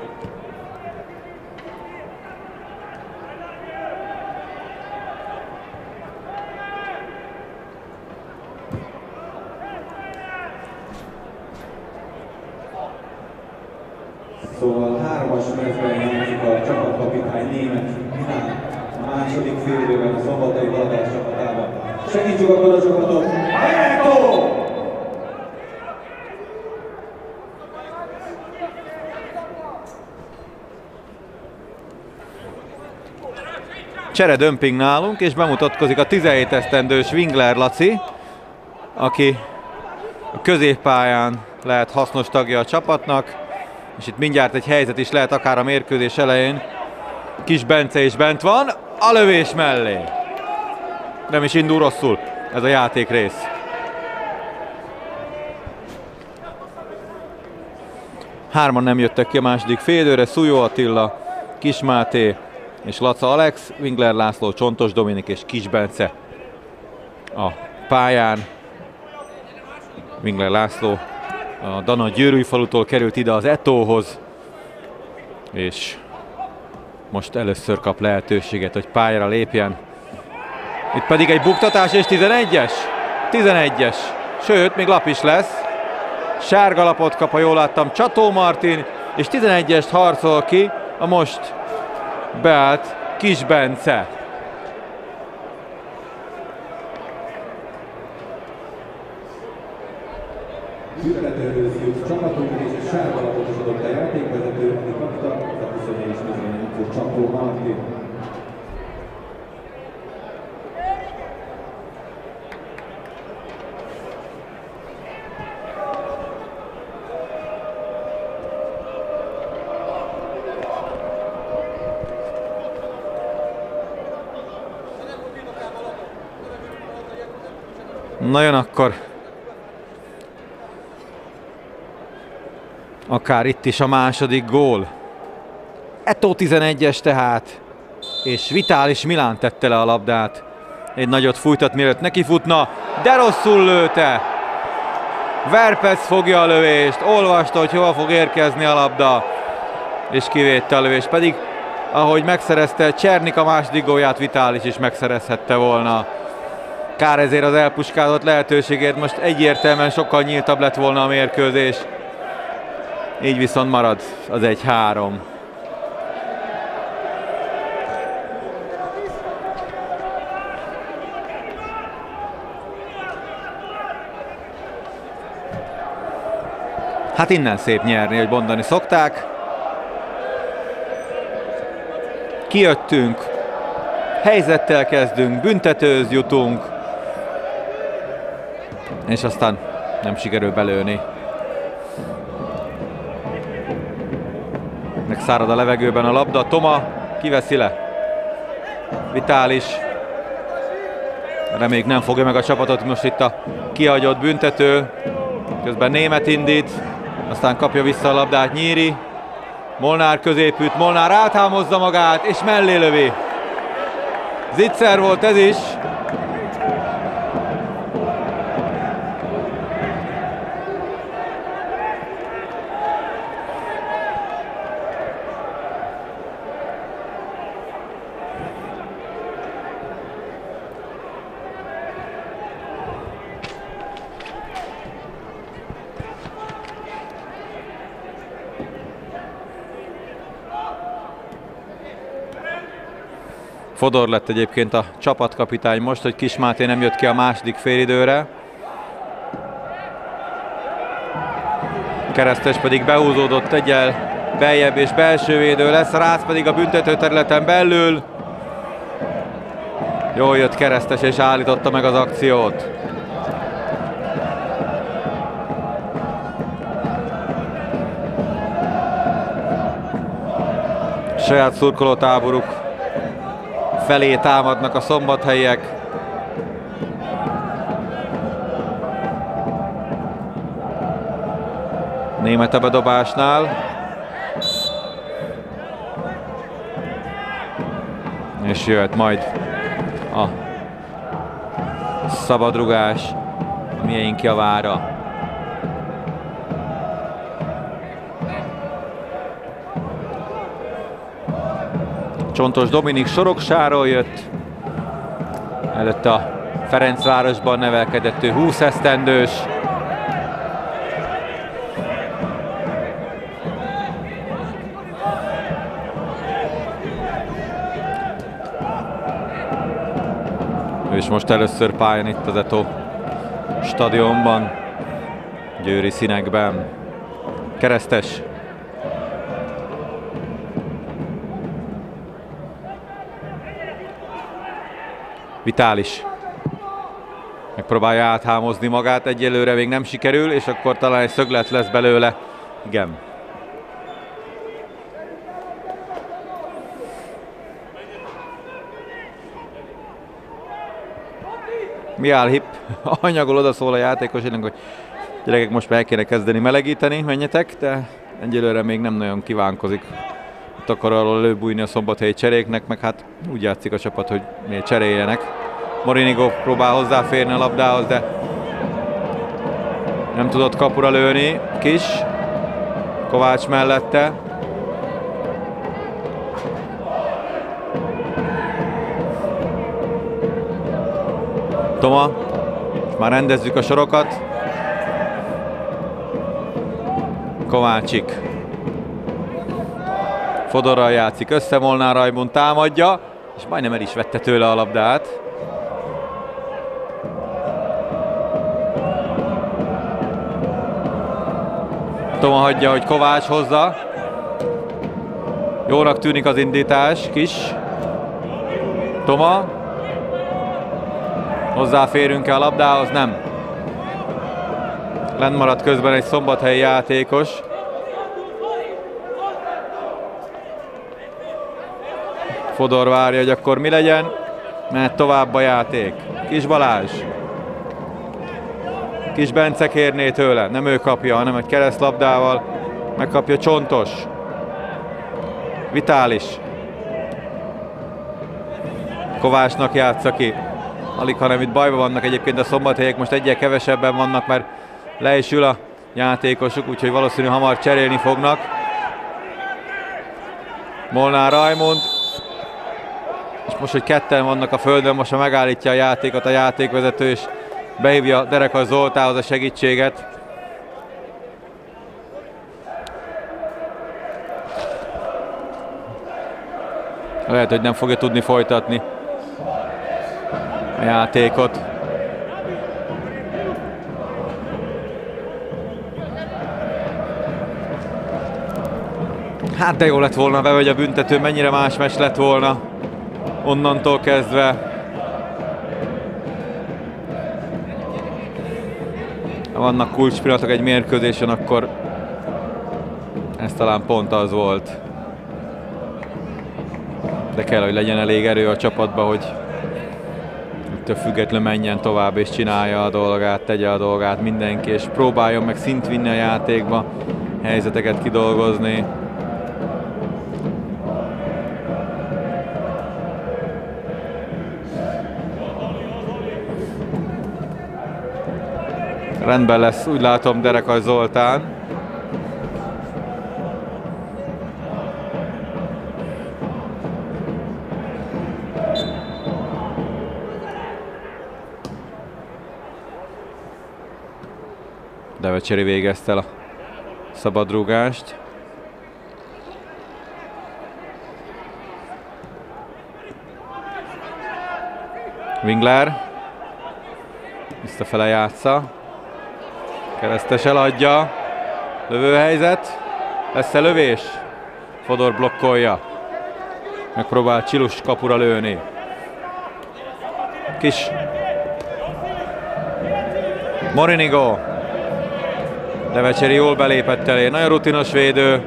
Szóval hármas mezben játszik a csapatkapitány Németh Milán a második félidőben a szombathelyi Baladás csapatában. Segítsük akkor a csapatot! Hajetó! Csere dömping nálunk, és bemutatkozik a tizenhét esztendős Wingler Laci, aki a középpályán lehet hasznos tagja a csapatnak, és itt mindjárt egy helyzet is lehet akár a mérkőzés elején. Kis Bence is bent van, a lövés mellé. Nem is indul rosszul ez a játékrész. Hárman nem jöttek ki a második félidőre, Szújó Attila, Kis Máté és Laca Alex, Wingler László, Csontos Dominik és Kis Bence a pályán. Wingler László a Dana Győrűfalutól került ide az Etóhoz, és most először kap lehetőséget, hogy pályára lépjen. Itt pedig egy buktatás és tizenegyes. tizenegyes. Sőt, még lap is lesz. Sárga lapot kap, ha jól láttam, Csató Martin, és tizenegyest harcol ki a most beállt Kis Bence. Gyűlöletőrőzjük csapatunk, és egy sárga lapot is adott a játékvezető, aki kapta, a huszonnégy és Csató Martin. Na jön akkor akár itt is a második gól. Etó tizenegyes tehát, és Vitális Milán tette le a labdát. Egy nagyot fújtat, mielőtt nekifutna, de rosszul lőtte. Verpesz fogja a lövést, olvasta, hogy hova fog érkezni a labda, és kivédte a lövést. Pedig, ahogy megszerezte Csernik a második gólját, Vitális is megszerezhette volna. Kár ezért az elpuskázott lehetőségért, most egyértelműen sokkal nyíltabb lett volna a mérkőzés. Így viszont marad az egy három. Hát innen szép nyerni, hogy mondani szokták. Kijöttünk, helyzettel kezdünk, büntetőhöz jutunk, és aztán nem sikerül belőni. Megszárad a levegőben a labda, Toma kiveszi le. Vitális. Reméljük nem fogja meg a csapatot, most itt a kihagyott büntető. Közben Német indít, aztán kapja vissza a labdát Nyíri. Molnár középütt, Molnár áthámozza magát, és mellé lövi. Zicser volt ez is. Fodor lett egyébként a csapatkapitány most, hogy Kis Máté nem jött ki a második félidőre. Keresztes pedig behúzódott egyel beljebb és belső védő lesz, Rácz pedig a büntetőterületen belül. Jól jött Keresztes és állította meg az akciót. Saját szurkolótáboruk felé támadnak a szombathelyiek. Német a bedobásnál. És jöhet majd a szabadrugás a miénk javára. Csontos Dominik Soroksáról jött, előtte a Ferencvárosban nevelkedett, ő húsz esztendős. Ő is most először pályán itt az Eto stadionban, győri színekben. Keresztes. Vitális megpróbálja áthámozni magát, egyelőre még nem sikerül, és akkor talán egy szöglet lesz belőle. Igen. Miál Hip anyagol, oda szól a játékos, hogy gyerekek, most meg kéne kezdeni melegíteni, menjetek, de egyelőre még nem nagyon kívánkozik. Ott akar arról előbújni a szombathelyi cseréknek, meg hát úgy játszik a csapat, hogy még cseréljenek. Morinigó próbál hozzáférni a labdához, de nem tudott kapura lőni. Kis. Kovács mellette. Toma. Már rendezzük a sorokat. Kovácsik. Fodorral játszik össze, Molnár Rajmund támadja, és majdnem el is vette tőle a labdát. Toma hagyja, hogy Kovács hozza. Jónak tűnik az indítás, Kis. Toma. Hozzáférünk-e a labdához? Nem. Lent maradt közben egy szombathelyi játékos. Fodor várja, hogy akkor mi legyen, mert tovább a játék. Kis Balázs. Kis Bence kérné tőle, nem ő kapja, hanem egy keresztlabdával megkapja Csontos. Vitális. Kovácsnak játsza ki. Alig, hanem itt bajban vannak egyébként a szombathelyek, most egyel kevesebben vannak, mert le is ül a játékosuk, úgyhogy valószínű hamar cserélni fognak. Molnár Rajmund. És most, hogy ketten vannak a földön, most megállítja a játékot a játékvezető, és behívja Derekas Zoltához a segítséget. Lehet, hogy nem fogja tudni folytatni a játékot. Hát de jó lett volna be, hogy a büntető mennyire más meccs lett volna onnantól kezdve. Ha vannak kulcspillanatok egy mérkőzésen, akkor ez talán pont az volt. De kell, hogy legyen elég erő a csapatba, hogy ettől függetlenül menjen tovább és csinálja a dolgát, tegye a dolgát mindenki, és próbáljon meg szint vinni a játékba, helyzeteket kidolgozni. Rendben lesz, úgy látom, Derekas Zoltán. Devecseri végezte el a szabadrúgást. Wingler visszafele játsza. Keresztes eladja. Lövőhelyzet. Lesz-e lövés? Fodor blokkolja. Megpróbál Csilus kapura lőni. Kis. Morinigo. Devecseri jól belépett elé. Nagyon rutinos védő.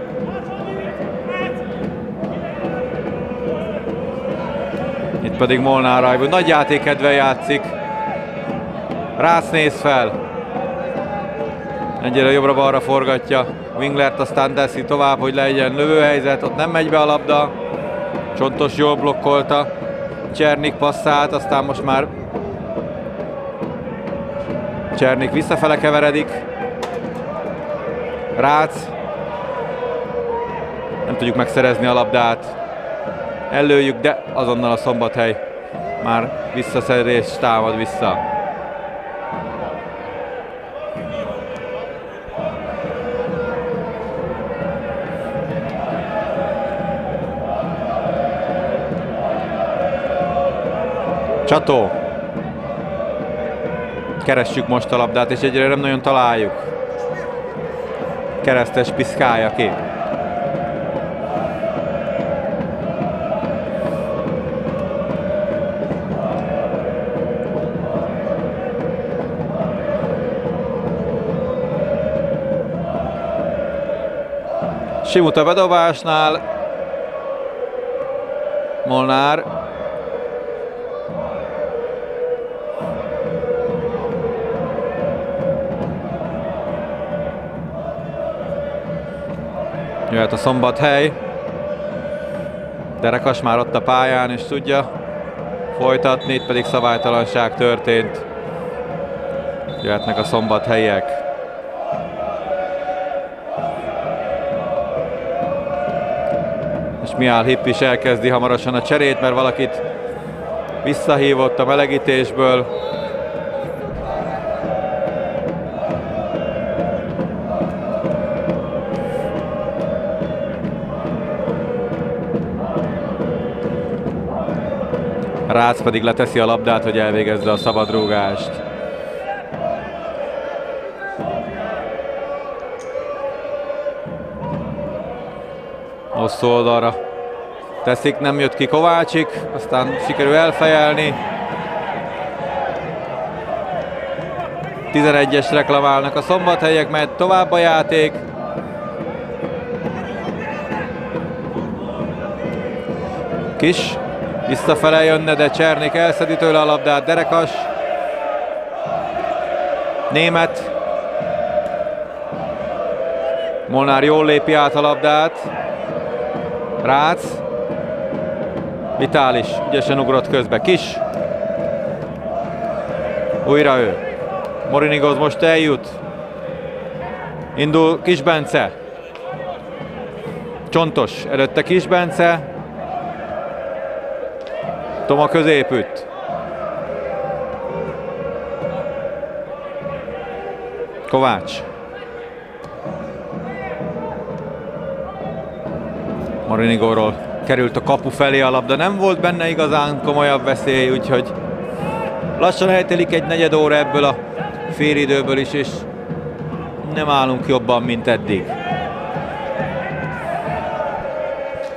Itt pedig Molnár Rajbó. Nagy játékedvel játszik. Rácz néz fel. Egyre jobbra-balra forgatja Winglert, aztán teszi tovább, hogy legyen lövőhelyzet. Ott nem megy be a labda. Csontos jól blokkolta. Csernik passzált, aztán most már Csernik visszafele keveredik. Rácz. Nem tudjuk megszerezni a labdát. Ellőjük, de azonnal a Szombathely már visszaszerés támad vissza. Csató. Keressük most a labdát, és egyre nem nagyon találjuk. Keresztes piszkálja ki. Simut a bedobásnál. Molnár. Jöhet a Szombathely. Derekas már ott a pályán, és tudja folytatni, itt pedig szabálytalanság történt. Jöhetnek a szombathelyiek. És Mihály Hipp is elkezdi hamarosan a cserét, mert valakit visszahívott a melegítésből. Rácz pedig leteszi a labdát, hogy elvégezze a szabadrúgást. Hosszú oldalra teszik, nem jött ki Kovácsik, aztán sikerül elfejelni. tizenegyes reklamálnak a szombathelyek, mehet tovább a játék. Kis. Visszafele jönne, de Csernik elszedi tőle a labdát. Derekas. Német. Molnár jól lépi át a labdát. Rácz. Vitális ügyesen ugrott közbe. Kis. Újra ő. Morinigoz most eljut. Indul Kis Bence. Csontos. Előtte Kis Bence. Toma középütt. Kovács. Morinigóról került a kapu felé a labda. Nem volt benne igazán komolyabb veszély, úgyhogy lassan eltelik egy negyed óra ebből a félidőből is, és nem állunk jobban, mint eddig.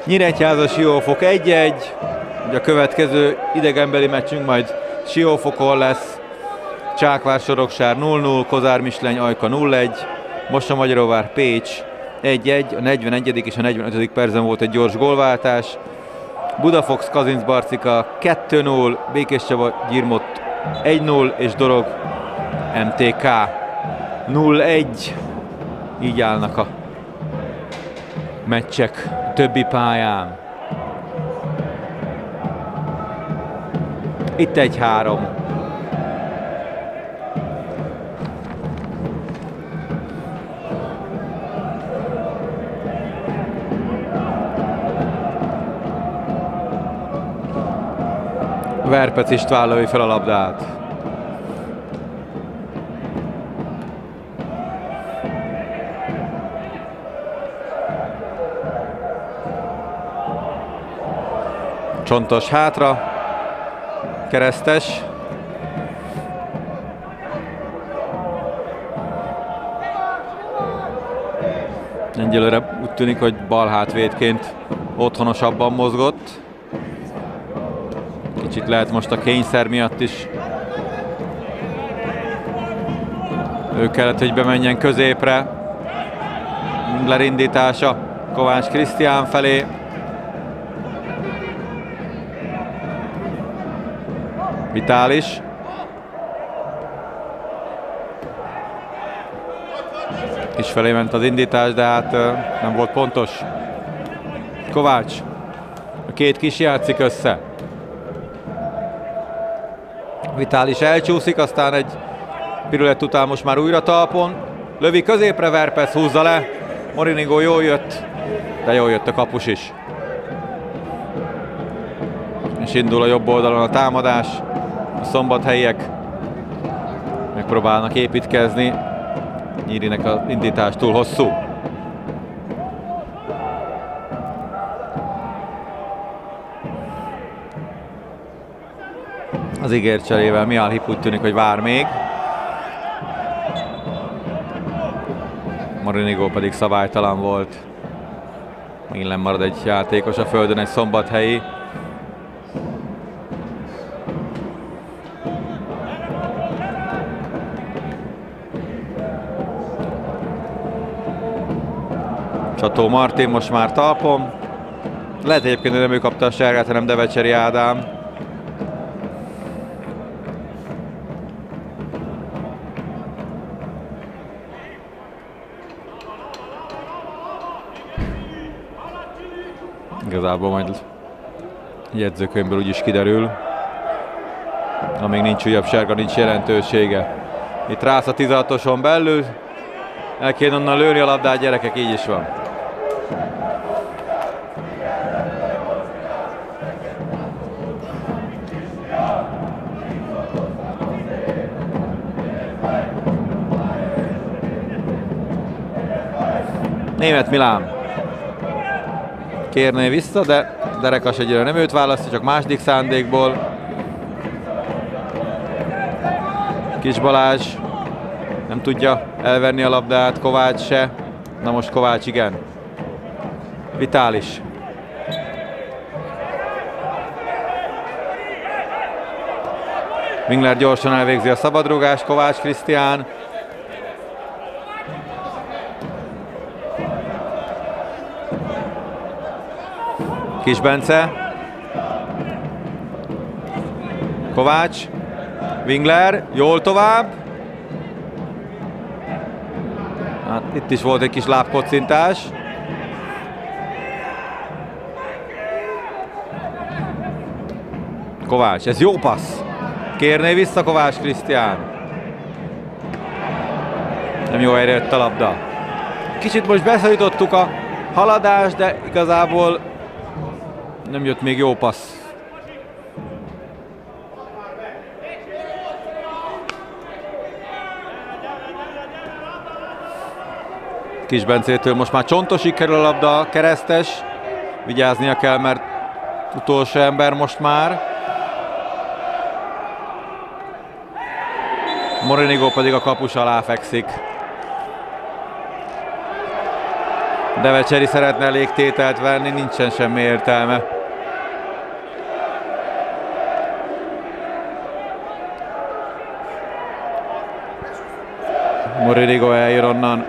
Nyíregyháza Siófok egy egy, ugye a következő idegenbeli meccsünk majd Siófokon lesz, Csákvár-Soroksár nulla nulla, Kozár-Misleny Ajka nulla egy, Mossa-Magyaróvár Pécs egy egy, a negyvenegyedik és a negyvenötödik percben volt egy gyors gólváltás, Budafox Kazincbarcika kettő nulla, Békéscsaba Gyirmott egy nulla és Dorog em té ká nulla egy. Így állnak a meccsek többi pályán. Itt egy három. Verpec István lövi fel a labdát. Csontos hátra, Keresztes. Egyelőre úgy tűnik, hogy bal hátvédként otthonosabban mozgott. Kicsit lehet most a kényszer miatt is. Ő kellett, hogy bemenjen középre. Wingler indítása Kovács Krisztián felé. Vitális. Kis felé ment az indítás, de hát nem volt pontos. Kovács. A két kis játszik össze. Vitális elcsúszik, aztán egy pirulett után most már újra talpon. Lövi középre, Verpec húzza le. Morinigó jól jött, de jól jött a kapus is. És indul a jobb oldalon a támadás. A szombathelyiek megpróbálnak építkezni. Nyírinek az indítás túl hosszú. Az ígércserével Mihály úgy tűnik, hogy vár még. Morinigó pedig szabálytalan volt. Megint nem marad egy játékos a földön, egy szombathelyi. Csató Martin most már talpon. Lehet egyébként, hogy nem ő kapta a sárgát, hanem Devecseri Ádám. Igazából majd jegyzőkönyvből úgyis kiderül. Amíg nincs újabb sárga, nincs jelentősége. Itt Rász a tizenhatoson belül. El kéne onnan lőni a labdát, gyerekek, így is van. Németh Milán kérné vissza, de Derekas egyre nem őt választja, csak második szándékból. Kis Balázs nem tudja elvenni a labdát, Kovács se. Na most Kovács igen. Vitális. Wingler gyorsan elvégzi a szabadrúgást, Kovács Krisztián. Kis Bence. Kovács. Wingler, jól tovább. Hát itt is volt egy kis lábkocintás. Kovács, ez jó passz. Kérné vissza Kovács Krisztián. Nem jó helyre jött a labda. Kicsit most beszorítottuk a haladást, de igazából nem jött még jó passz. Kis Bencétől most már Csontosig kerül a labda, Keresztes. Vigyáznia kell, mert utolsó ember most már. Morinigó pedig a kapus alá fekszik. Devecseri szeretne légtételt venni, nincsen semmi értelme. Moririgo eljön onnan.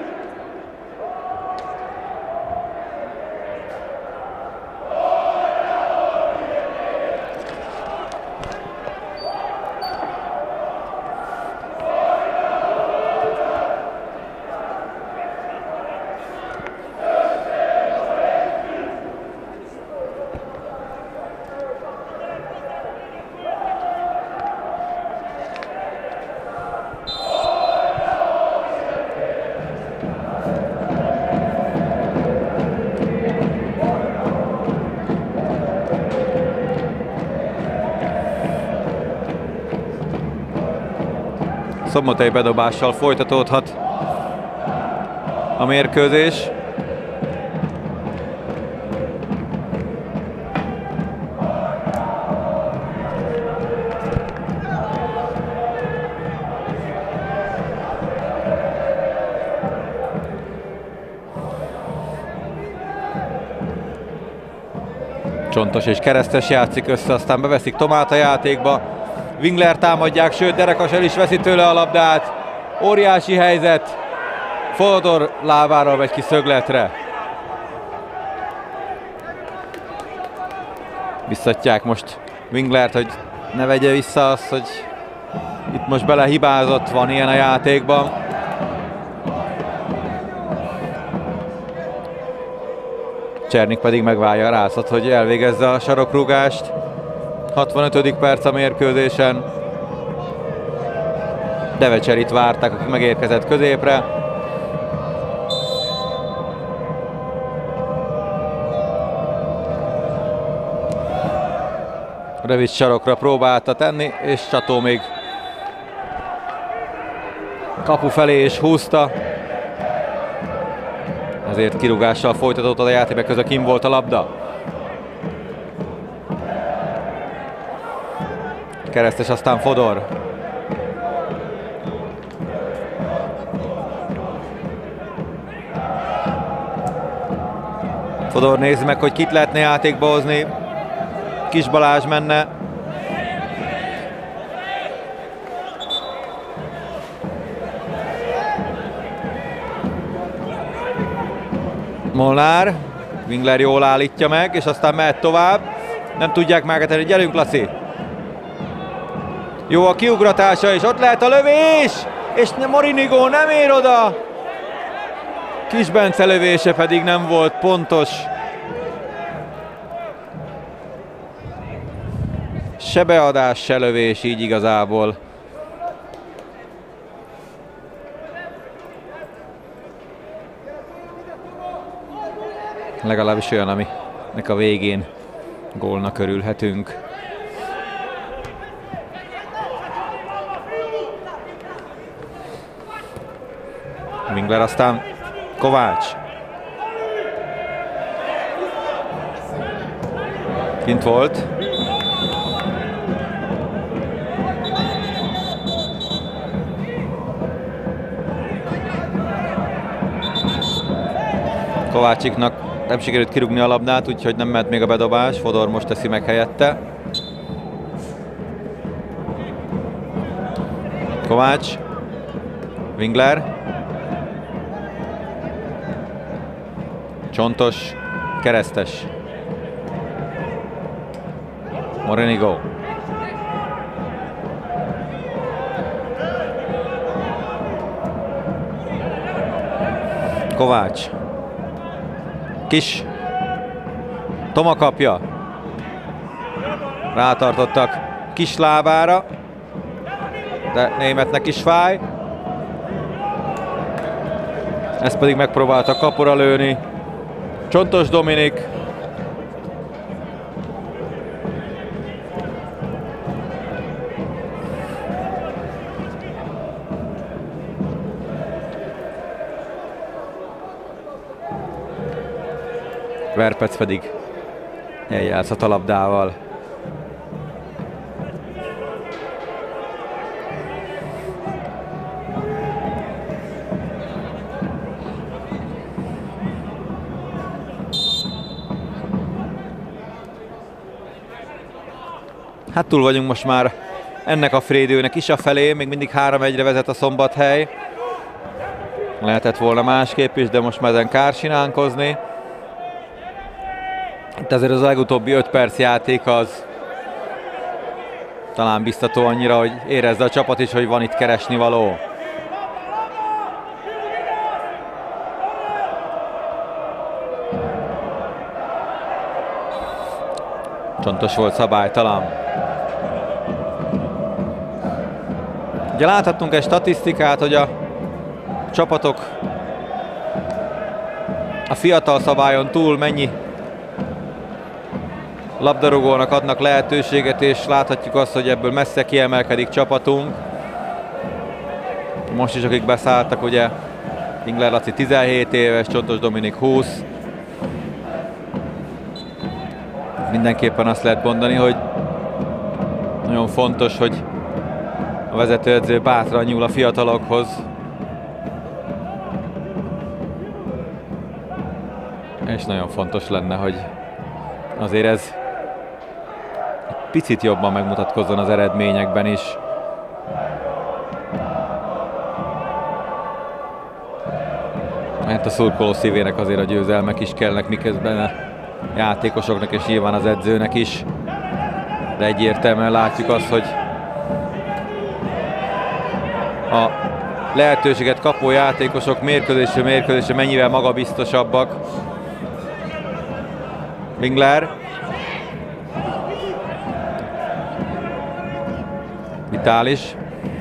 Szombathely bedobással folytatódhat a mérkőzés. Csontos és Keresztes játszik össze, aztán beveszik Tomát a játékba. Wingler támadják, sőt Derekas el is veszi tőle a labdát. Óriási helyzet. Fodor lábáról megy ki szögletre. Biztatják most Winglert, hogy ne vegye vissza azt, hogy itt most belehibázott, van ilyen a játékban. Csernik pedig megválja a Rászat, hogy elvégezze a sarokrúgást. hatvanötödik perc a mérkőzésen. Devecserit várták, aki megérkezett középre. Rövid sarokra próbálta tenni, és Csató még kapu felé is húzta. Ezért kirúgással folytatott a játékban, közben kim volt a labda. Keresztes, aztán Fodor. Fodor nézi meg, hogy kit lehetne játékba hozni. Kis Balázs menne. Molnár. Wingler jól állítja meg, és aztán mehet tovább. Nem tudják megtenni. Gyerünk, Laci! Jó a kiugratása, és ott lehet a lövés! És Morinigo nem ér oda! Kis Bence lövése pedig nem volt pontos. Se beadás, se lövés, így igazából. Legalábbis olyan, aminek a végén gólnak örülhetünk. Wingler, aztán Kovács. Kint volt. Kovácsiknak nem sikerült kirúgni a labdát, úgyhogy nem ment még a bedobás. Fodor most teszi meg helyette. Kovács. Wingler. Csontos, Keresztes. Morinigo. Kovács. Kis. Toma kapja. Rátartottak Kis lábára, de Németnek is fáj. Ezt pedig megpróbálta kapura lőni. Csontos Dominik. Verpec pedig eljátszhat a labdával. Hát túl vagyunk most már ennek a félidőnek is a felé, még mindig három egyre vezet a Szombathely. Lehetett volna másképp is, de most már ezen kár sinánkozni. Itt azért az legutóbbi öt perc játék az talán biztató annyira, hogy érezze a csapat is, hogy van itt keresni való. Csontos volt, szabálytalan. Ugye láthattunk egy statisztikát, hogy a csapatok a fiatal szabályon túl mennyi labdarúgónak adnak lehetőséget, és láthatjuk azt, hogy ebből messze kiemelkedik csapatunk. Most is akik beszálltak, ugye Ingler Laci tizenhét éves, Csontos Dominik húsz. Mindenképpen azt lehet mondani, hogy nagyon fontos, hogy a vezetőedző bátran nyúl a fiatalokhoz. És nagyon fontos lenne, hogy azért ez egy picit jobban megmutatkozzon az eredményekben is. Mert a szurkoló szívének azért a győzelmek is kellnek, miközben a játékosoknak és nyilván az edzőnek is. De egyértelműen látjuk azt, hogy a lehetőséget kapó játékosok mérkőzésről mérkőzésre mennyivel magabiztosabbak. Wingler. Vitális.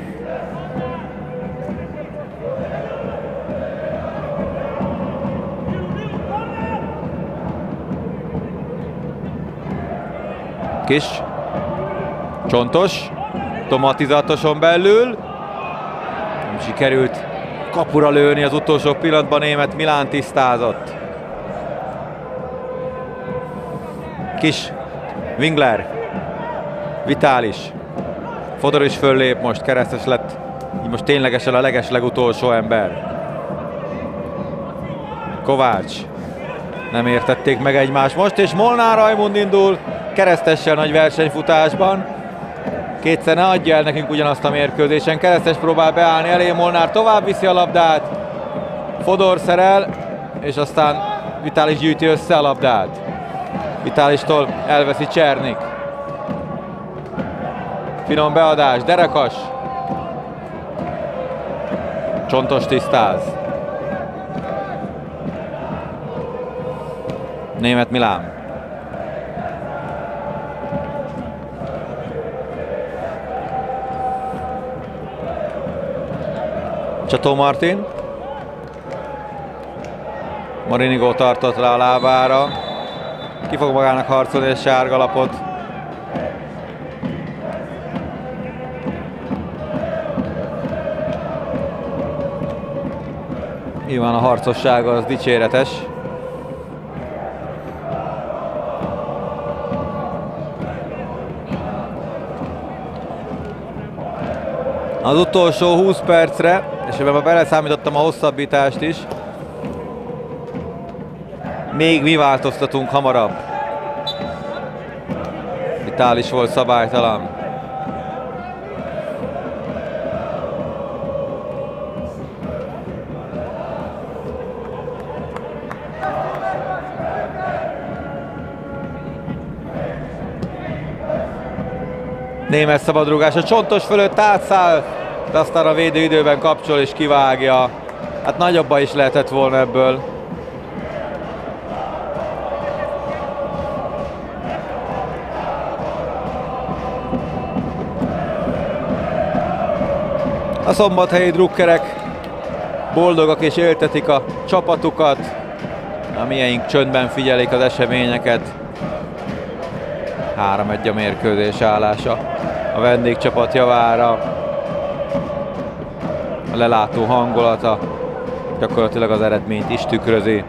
Kis. Csontos. Tomatizatoson belül. Nem sikerült kapura lőni az utolsó pillanatban, német Milán tisztázott. Kis. Wingler. Vitális. Fodor is föllép most, keresztes lett. Így most ténylegesen a leges legutolsó ember. Kovács. Nem értették meg egymást most, és Molnár Rajmund indul keresztessel nagy versenyfutásban. Kétszer ne adja el nekünk ugyanazt a mérkőzésen. Keresztes próbál beállni elé, Molnár tovább viszi a labdát. Fodor szerel, és aztán Vitális gyűjti össze a labdát. Vitálistól elveszi Csernik. Finom beadás, Derekas. Csontos tisztáz. Német Milán. Csató Martin. Morinigó tartott rá a lábára. Ki fog magának harcolni egy sárga lapot. Nyilván a harcossága az dicséretes. Az utolsó húsz percre, és ebben beleszámítottam a hosszabbítást is, még mi változtatunk hamarabb. Vitális volt szabálytalan. Német szabadrúgás a Csontos fölött átszáll, de aztán a védő időben kapcsol és kivágja. Hát nagyobba is lehetett volna ebből. A szombathelyi drukkerek boldogak és éltetik a csapatukat. A mieink csöndben figyelik az eseményeket. három egy a mérkőzés állása a vendégcsapat javára. A lelátó hangulata gyakorlatilag az eredményt is tükrözi.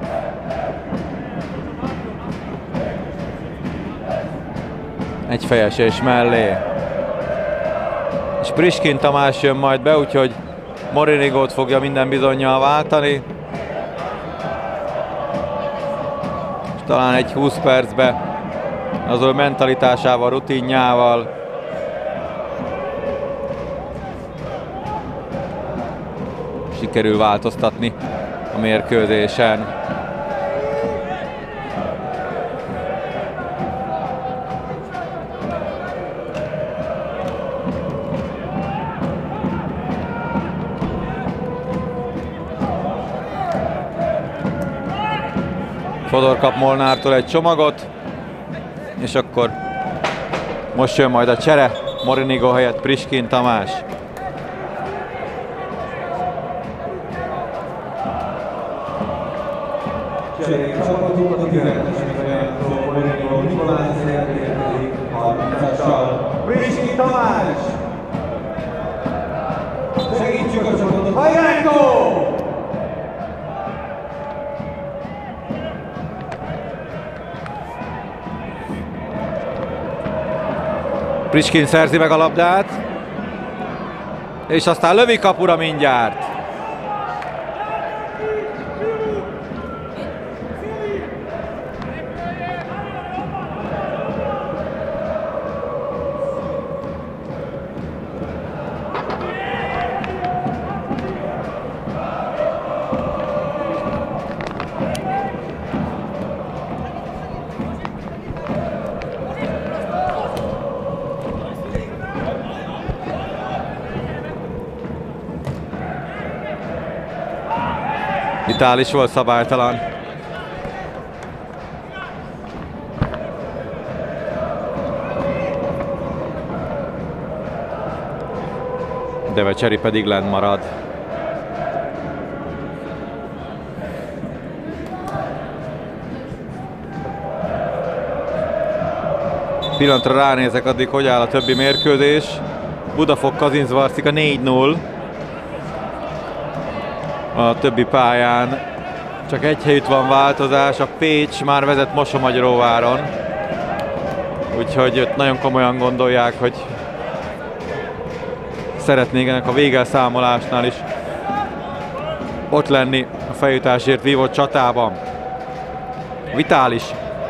Egy fejesés mellé. És Priskin Tamás jön majd be, úgyhogy Morinigót fogja minden bizonnyal váltani. És talán egy húsz percbe az ő mentalitásával, rutinjával sikerül változtatni a mérkőzésen. Fodor kap Molnártól egy csomagot, és akkor most jön majd a csere, Morinigo helyett Priskin Tamás. Cserék csapatunk a tizenhetes mezőnytől Morinigo Nikolás érkezik harmincassal. Priskin Tamás! Segítsük a csapatot, hajrátó! Priskin szerzi meg a labdát, és aztán lövi kapura mindjárt. Vitális volt, szabálytalan. Devecseri pedig lent marad. Pillanatra ránézek addig, hogy áll a többi mérkőzés. Budafok Kazincbarcika négy null. A többi pályán csak egy helyütt van változás, a Pécs már vezet Mosonmagyaróváron. Úgyhogy ott nagyon komolyan gondolják, hogy szeretnék ennek a végelszámolásnál is ott lenni a feljutásért vívott csatában. Vitális.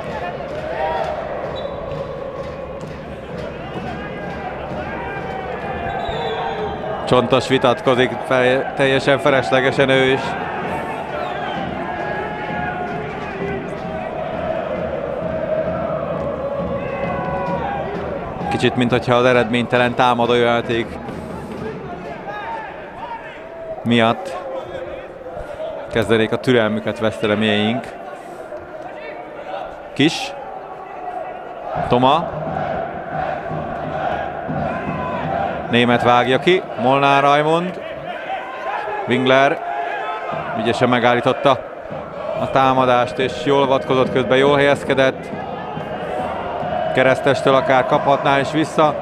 Csontos vitatkozik, fel, teljesen feleslegesen ő is. Kicsit, mintha az eredménytelen támadójáték miatt kezdenék a türelmüket veszteleményeink. Kis. Toma. Német vágja ki, Molnár Rajmond, Wingler ügyesen megállította a támadást, és jól avatkozott közben, jól helyezkedett. Keresztestől akár kaphatná is vissza.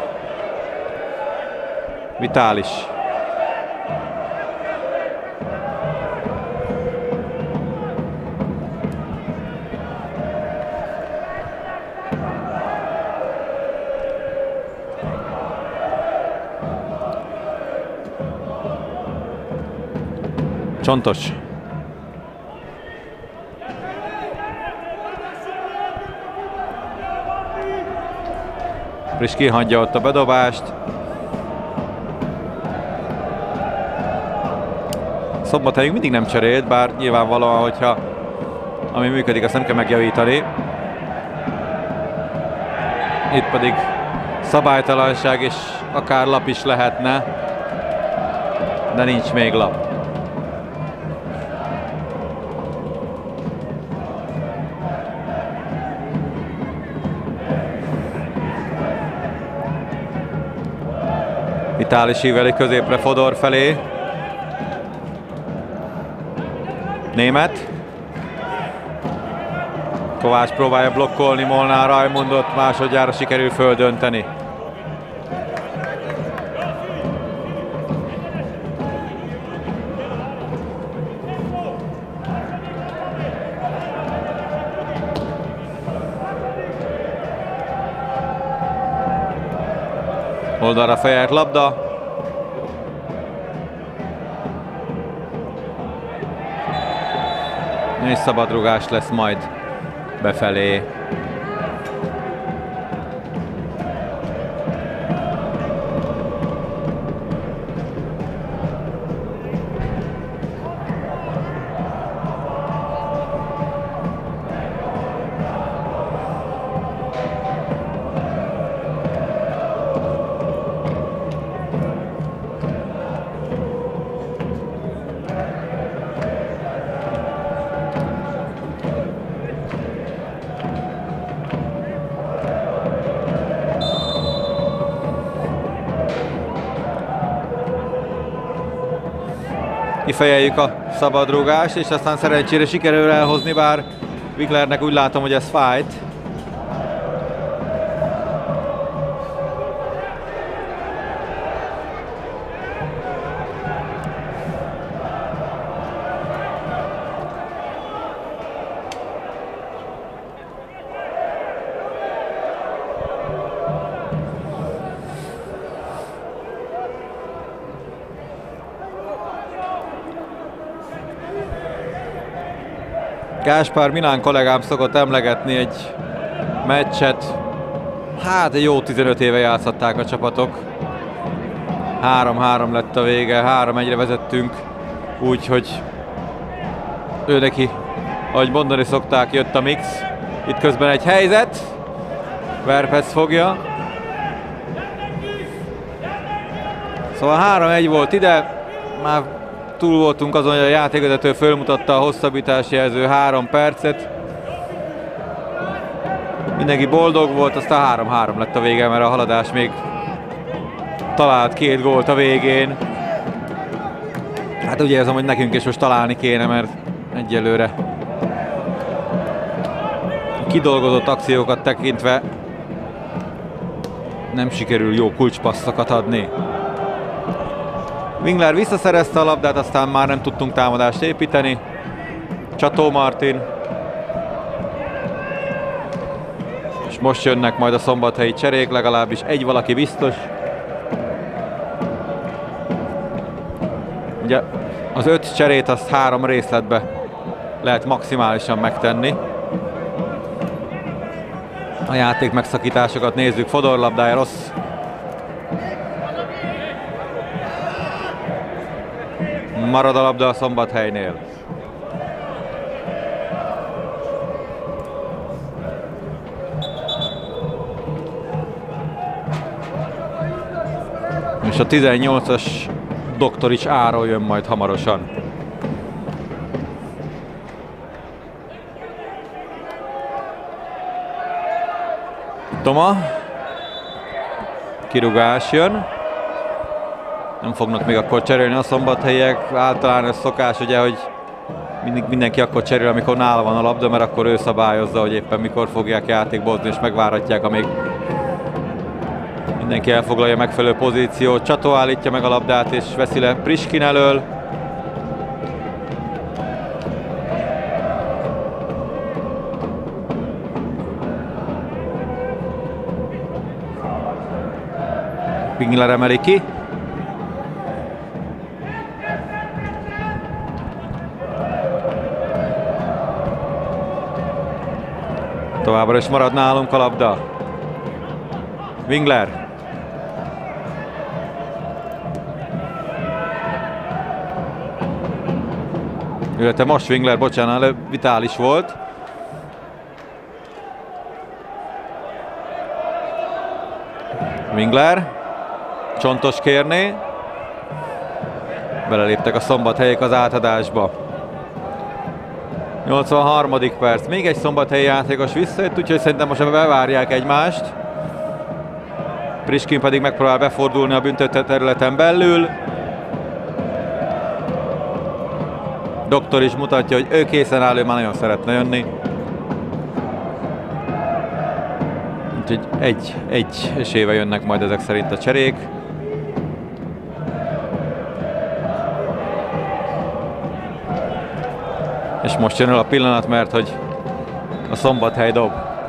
Vitális. Csontos. Friss kihagyja ott a bedobást. Szombathelyünk mindig nem cserélt, bár nyilvánvalóan, hogyha ami működik, azt nem kell megjavítani. Itt pedig szabálytalanság, és akár lap is lehetne, de nincs még lap. Vitális íveli középre Fodor felé. Német. Kovács próbálja blokkolni Molnár Rajmondot, másodjára sikerül földönteni. Oldalra fejelt labda. És szabadrugás lesz majd befelé. kifejeljük a szabadrúgást, és aztán szerencsére sikerül elhozni, bár Wiglernek úgy látom, hogy ez fájt. Gáspár Milán kollégám szokott emlegetni egy meccset, hát egy jó tizenöt éve játszották a csapatok. három-három lett a vége, három egyre vezettünk, úgyhogy ő neki, ahogy mondani szokták, jött a mix. Itt közben egy helyzet, Verpetz fogja. Szóval három egy volt ide, már túl voltunk azon, hogy a játékvezető fölmutatta a hosszabbítási jelző három percet. Mindenki boldog volt, aztán három-három lett a vége, mert a Haladás még talált két gólt a végén. Hát úgy érzem, hogy nekünk is most találni kéne, mert egyelőre kidolgozott akciókat tekintve nem sikerül jó kulcspasszokat adni. Wingler visszaszerezte a labdát, aztán már nem tudtunk támadást építeni. Csató Martin. És most jönnek majd a szombathelyi cserék, legalábbis egy valaki biztos. Ugye az öt cserét azt három részletbe lehet maximálisan megtenni. A játék megszakításokat nézzük, Fodor labdája rossz. Marad a labda a Szombathelynél. És a tizennyolcas Doktorics Áron jön majd hamarosan. Toma. Kirúgás jön. Nem fognak még akkor cserélni a szombathelyiek. Általános szokás ugye, hogy mindig mindenki akkor cserél, amikor nála van a labda, mert akkor ő szabályozza, hogy éppen mikor fogják játékba hozni, és megvárhatják, amíg mindenki elfoglalja megfelelő pozíciót. Csató állítja meg a labdát, és veszi le Priskin elől. Wingler emeli ki. Továbbra is marad nálunk a labda. Wingler. Illetve most Wingler, bocsánat, előbb Vitális volt. Wingler. Csontos kérné. Beleléptek a Szombathelyek az átadásba. nyolcvanharmadik perc. Még egy szombathelyi játékos visszajött, úgyhogy szerintem most bevárják egymást. Priskin pedig megpróbál befordulni a büntető területen belül. Doktor is mutatja, hogy ő készen áll, ő már nagyon szeretne jönni. Úgyhogy egy, egy esélyvel jönnek majd ezek szerint a cserék. És most jön el a pillanat, mert hogy a Szombathely dob.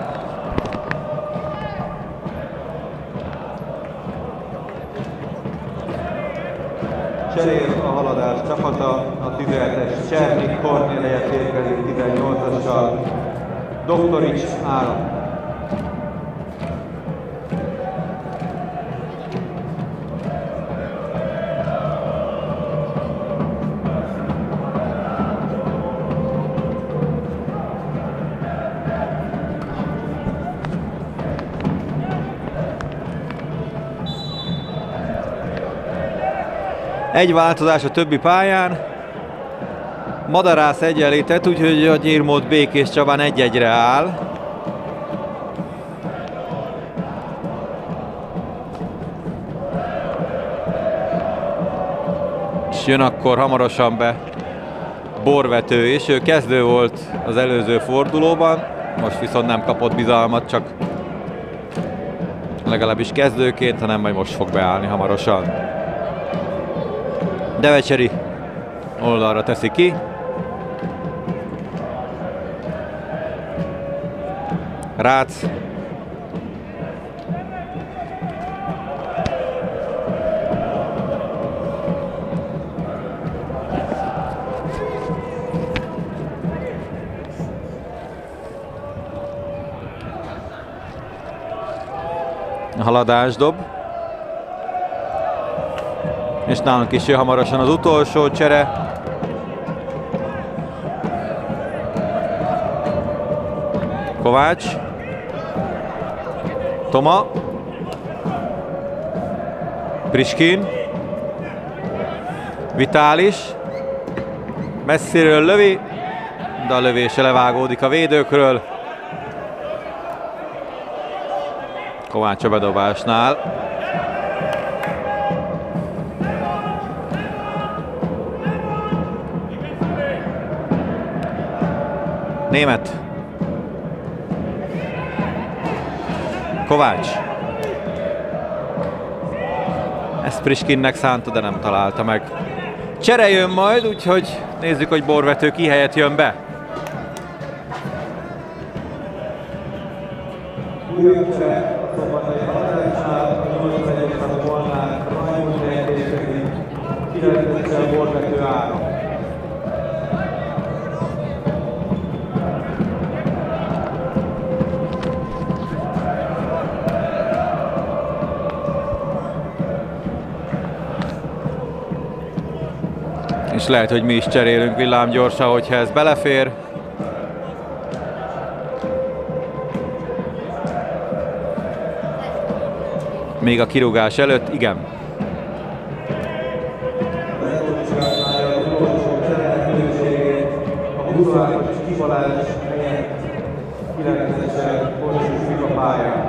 Cserél a Haladás csapata, a tizenhetes Csernik Kornéliát érkezik tizennyolcassal, Doktorics Áron. Egy változás a többi pályán. Madarász egyenlített, úgyhogy a Gyirmót Békés Csabán egy-egyre áll. És jön akkor hamarosan be Borvető is. Ő kezdő volt az előző fordulóban, most viszont nem kapott bizalmat, csak legalábbis kezdőként, hanem majd most fog beállni hamarosan. Devecseri oldalra teszi ki. Rác. Haladás dob. És nálunk is jön hamarosan az utolsó csere. Kovács. Toma. Priskin. Vitális. Messziről lövi, de a lövése levágódik a védőkről. Kovács a bedobásnál. Német. Kovács. Ezt Priskinnek szánta, de nem találta meg. Csere jön majd, úgyhogy nézzük, hogy Borvető ki helyett jön be. Újabb csere, Szombathely haladásnál, a nyolcvanegyedik a Molnár, Rajmond helyezkedik, kilencedikesen Borvető Áron. És lehet, hogy mi is cserélünk villámgyorsan, hogyha ez belefér. Még a kirúgás előtt, igen. Az utolsó csere lehetőségét a huszonhárom-as kibalás helyett kilencedikesen Borsos Vika pályán.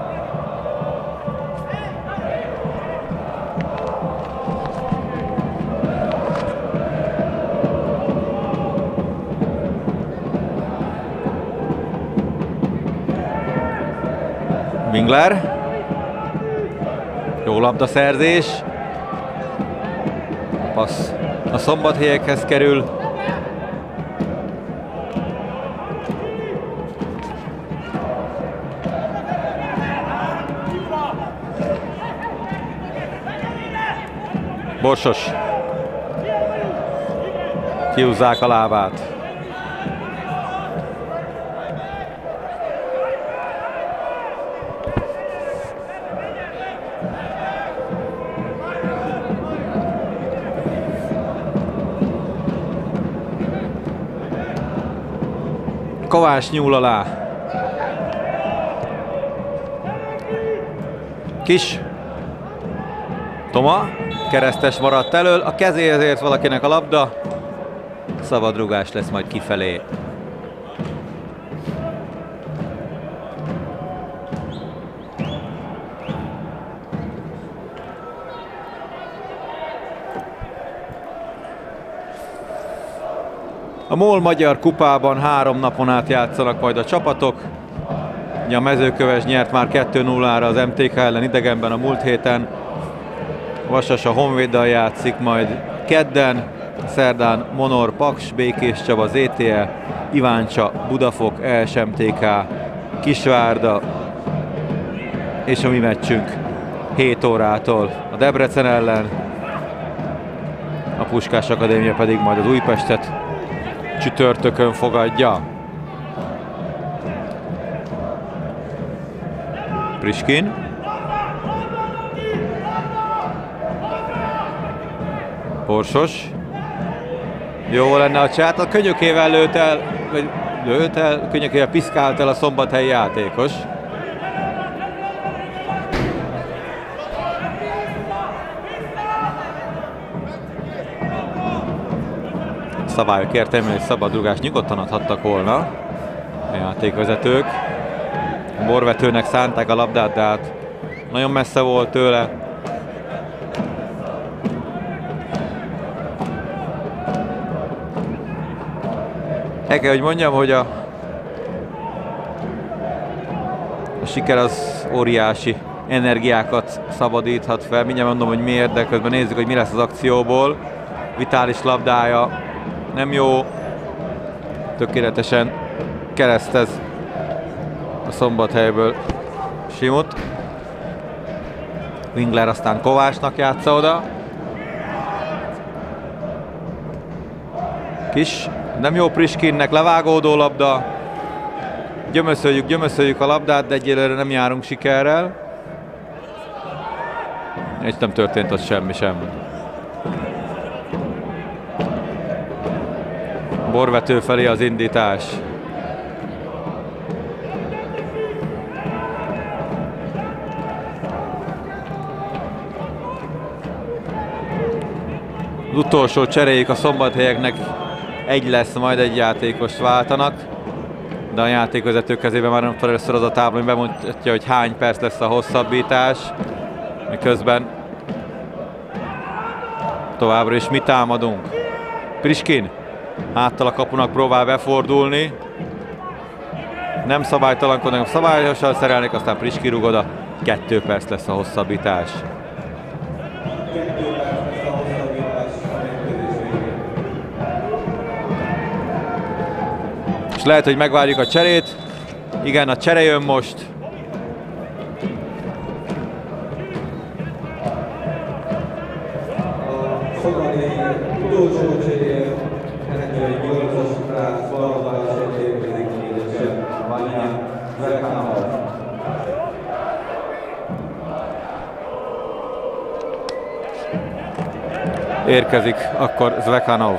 Wingler. Jó labdaszerzés. Passz a Szombathelyekhez kerül. Borsos. Kihúzzák a lábát. Kovács nyúl alá. Kis. Toma. Keresztes maradt elől. A kezéhez ért valakinek a labda. Szabadrugás lesz majd kifelé. A MOL Magyar Kupában három napon át játszanak majd a csapatok. Ugye a Mezőköves nyert már kettő nullára az em té ká ellen idegenben a múlt héten. Vasas a Honvéddal játszik majd kedden, szerdán Monor Paks, Békés Csaba zé té e, Iváncsa Budafok, e es em té ká, Kisvárda, és a mi meccsünk hét órától a Debrecen ellen. A Puskás Akadémia pedig majd az Újpestet csütörtökön fogadja. Priskin. Borsos. Jó lenne a csát, a könyökével lőtt el, vagy lőtt el, könyökével piszkált el a szombathelyi játékos. Szabályok értelmében egy szabadrugást nyugodtan adhattak volna a játékvezetők. A Borvetőnek szánták a labdát, de hát nagyon messze volt tőle. El kell, hogy mondjam, hogy a, a siker az óriási energiákat szabadíthat fel. Mindjárt mondom, hogy miért, de közben nézzük, hogy mi lesz az akcióból. Vitális labdája nem jó, tökéletesen keresztez a Szombathelyből Simut. Wingler aztán Kovácsnak játsza oda. Kis, nem jó Priskinnek, levágódó labda. Gyömöszöljük, gyömöszöljük a labdát, de egyelőre nem járunk sikerrel. És nem történt ott semmi sem. Borvető felé az indítás. Az utolsó cseréjük a szombathelyeknek egy lesz, majd egy játékost váltanak. De a játékvezető kezében már nem tud először az a tábla, ami bemutatja, hogy hány perc lesz a hosszabbítás. Miközben továbbra is mi támadunk. Priskin háttal a kapunak próbál befordulni. Nem szabálytalankodnak, hanem szabályosan szerelnek, aztán Priskin rúg oda. Kettő perc lesz a hosszabbítás. És lehet, hogy megvárjuk a cserét. Igen, a csere jön most. Utolsó cserél, hetvennyolcas rác, valóban se érkezik négyesen, Vanya Zvekhanov. Érkezik akkor Zvekhanov.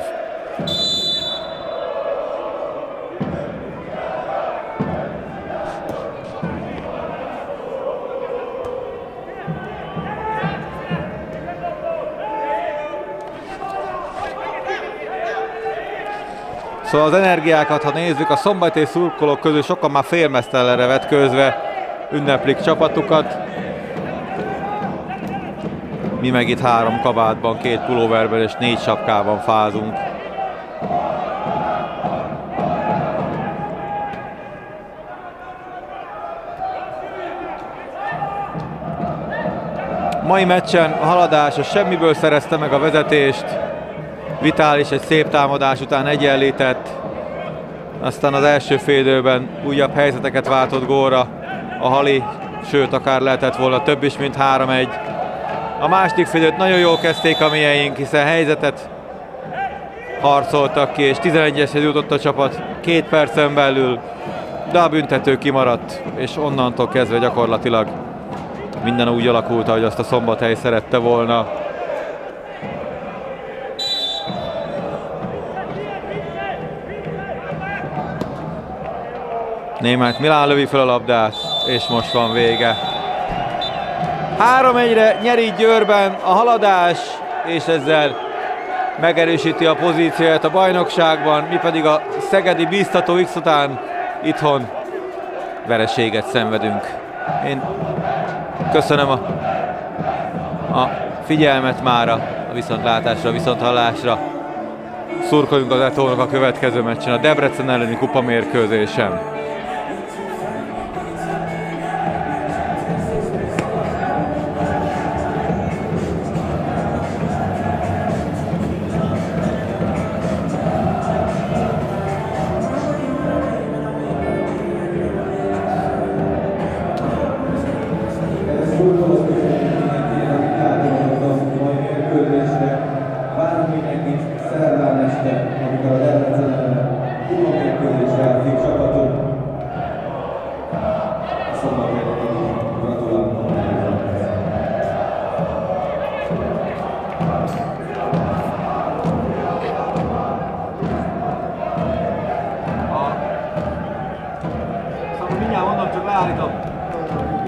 Szóval az energiákat, ha nézzük, a szombathely szurkolók közül sokan már félmeztelenre vetkőzve ünneplik csapatukat. Mi meg itt három kabátban, két pulóverben és négy sapkában fázunk. Mai meccsen a haladás a semmiből szerezte meg a vezetést. Vitális egy szép támadás után egyenlített, aztán az első félidőben újabb helyzeteket váltott gólra a Hali, sőt akár lehetett volna több is, mint három egy. A második félidőt nagyon jól kezdték a mieink, hiszen helyzetet harcoltak ki, és tizenegyeshez jutott a csapat két percen belül, de a büntető kimaradt, és onnantól kezdve gyakorlatilag minden úgy alakult, ahogy azt a Szombathely szerette volna. Németh Milán lövi fel a labdát, és most van vége. három egyre nyeri Győrben a haladás, és ezzel megerősíti a pozícióját a bajnokságban, mi pedig a szegedi bíztató X után itthon vereséget szenvedünk. Én köszönöm a, a figyelmet mára, a viszontlátásra, a viszonthallásra. Szurkoljunk az Etónak a következő meccsen, a Debrecen elleni kupamérkőzésen. Mindjárt mondom, csak leállítom.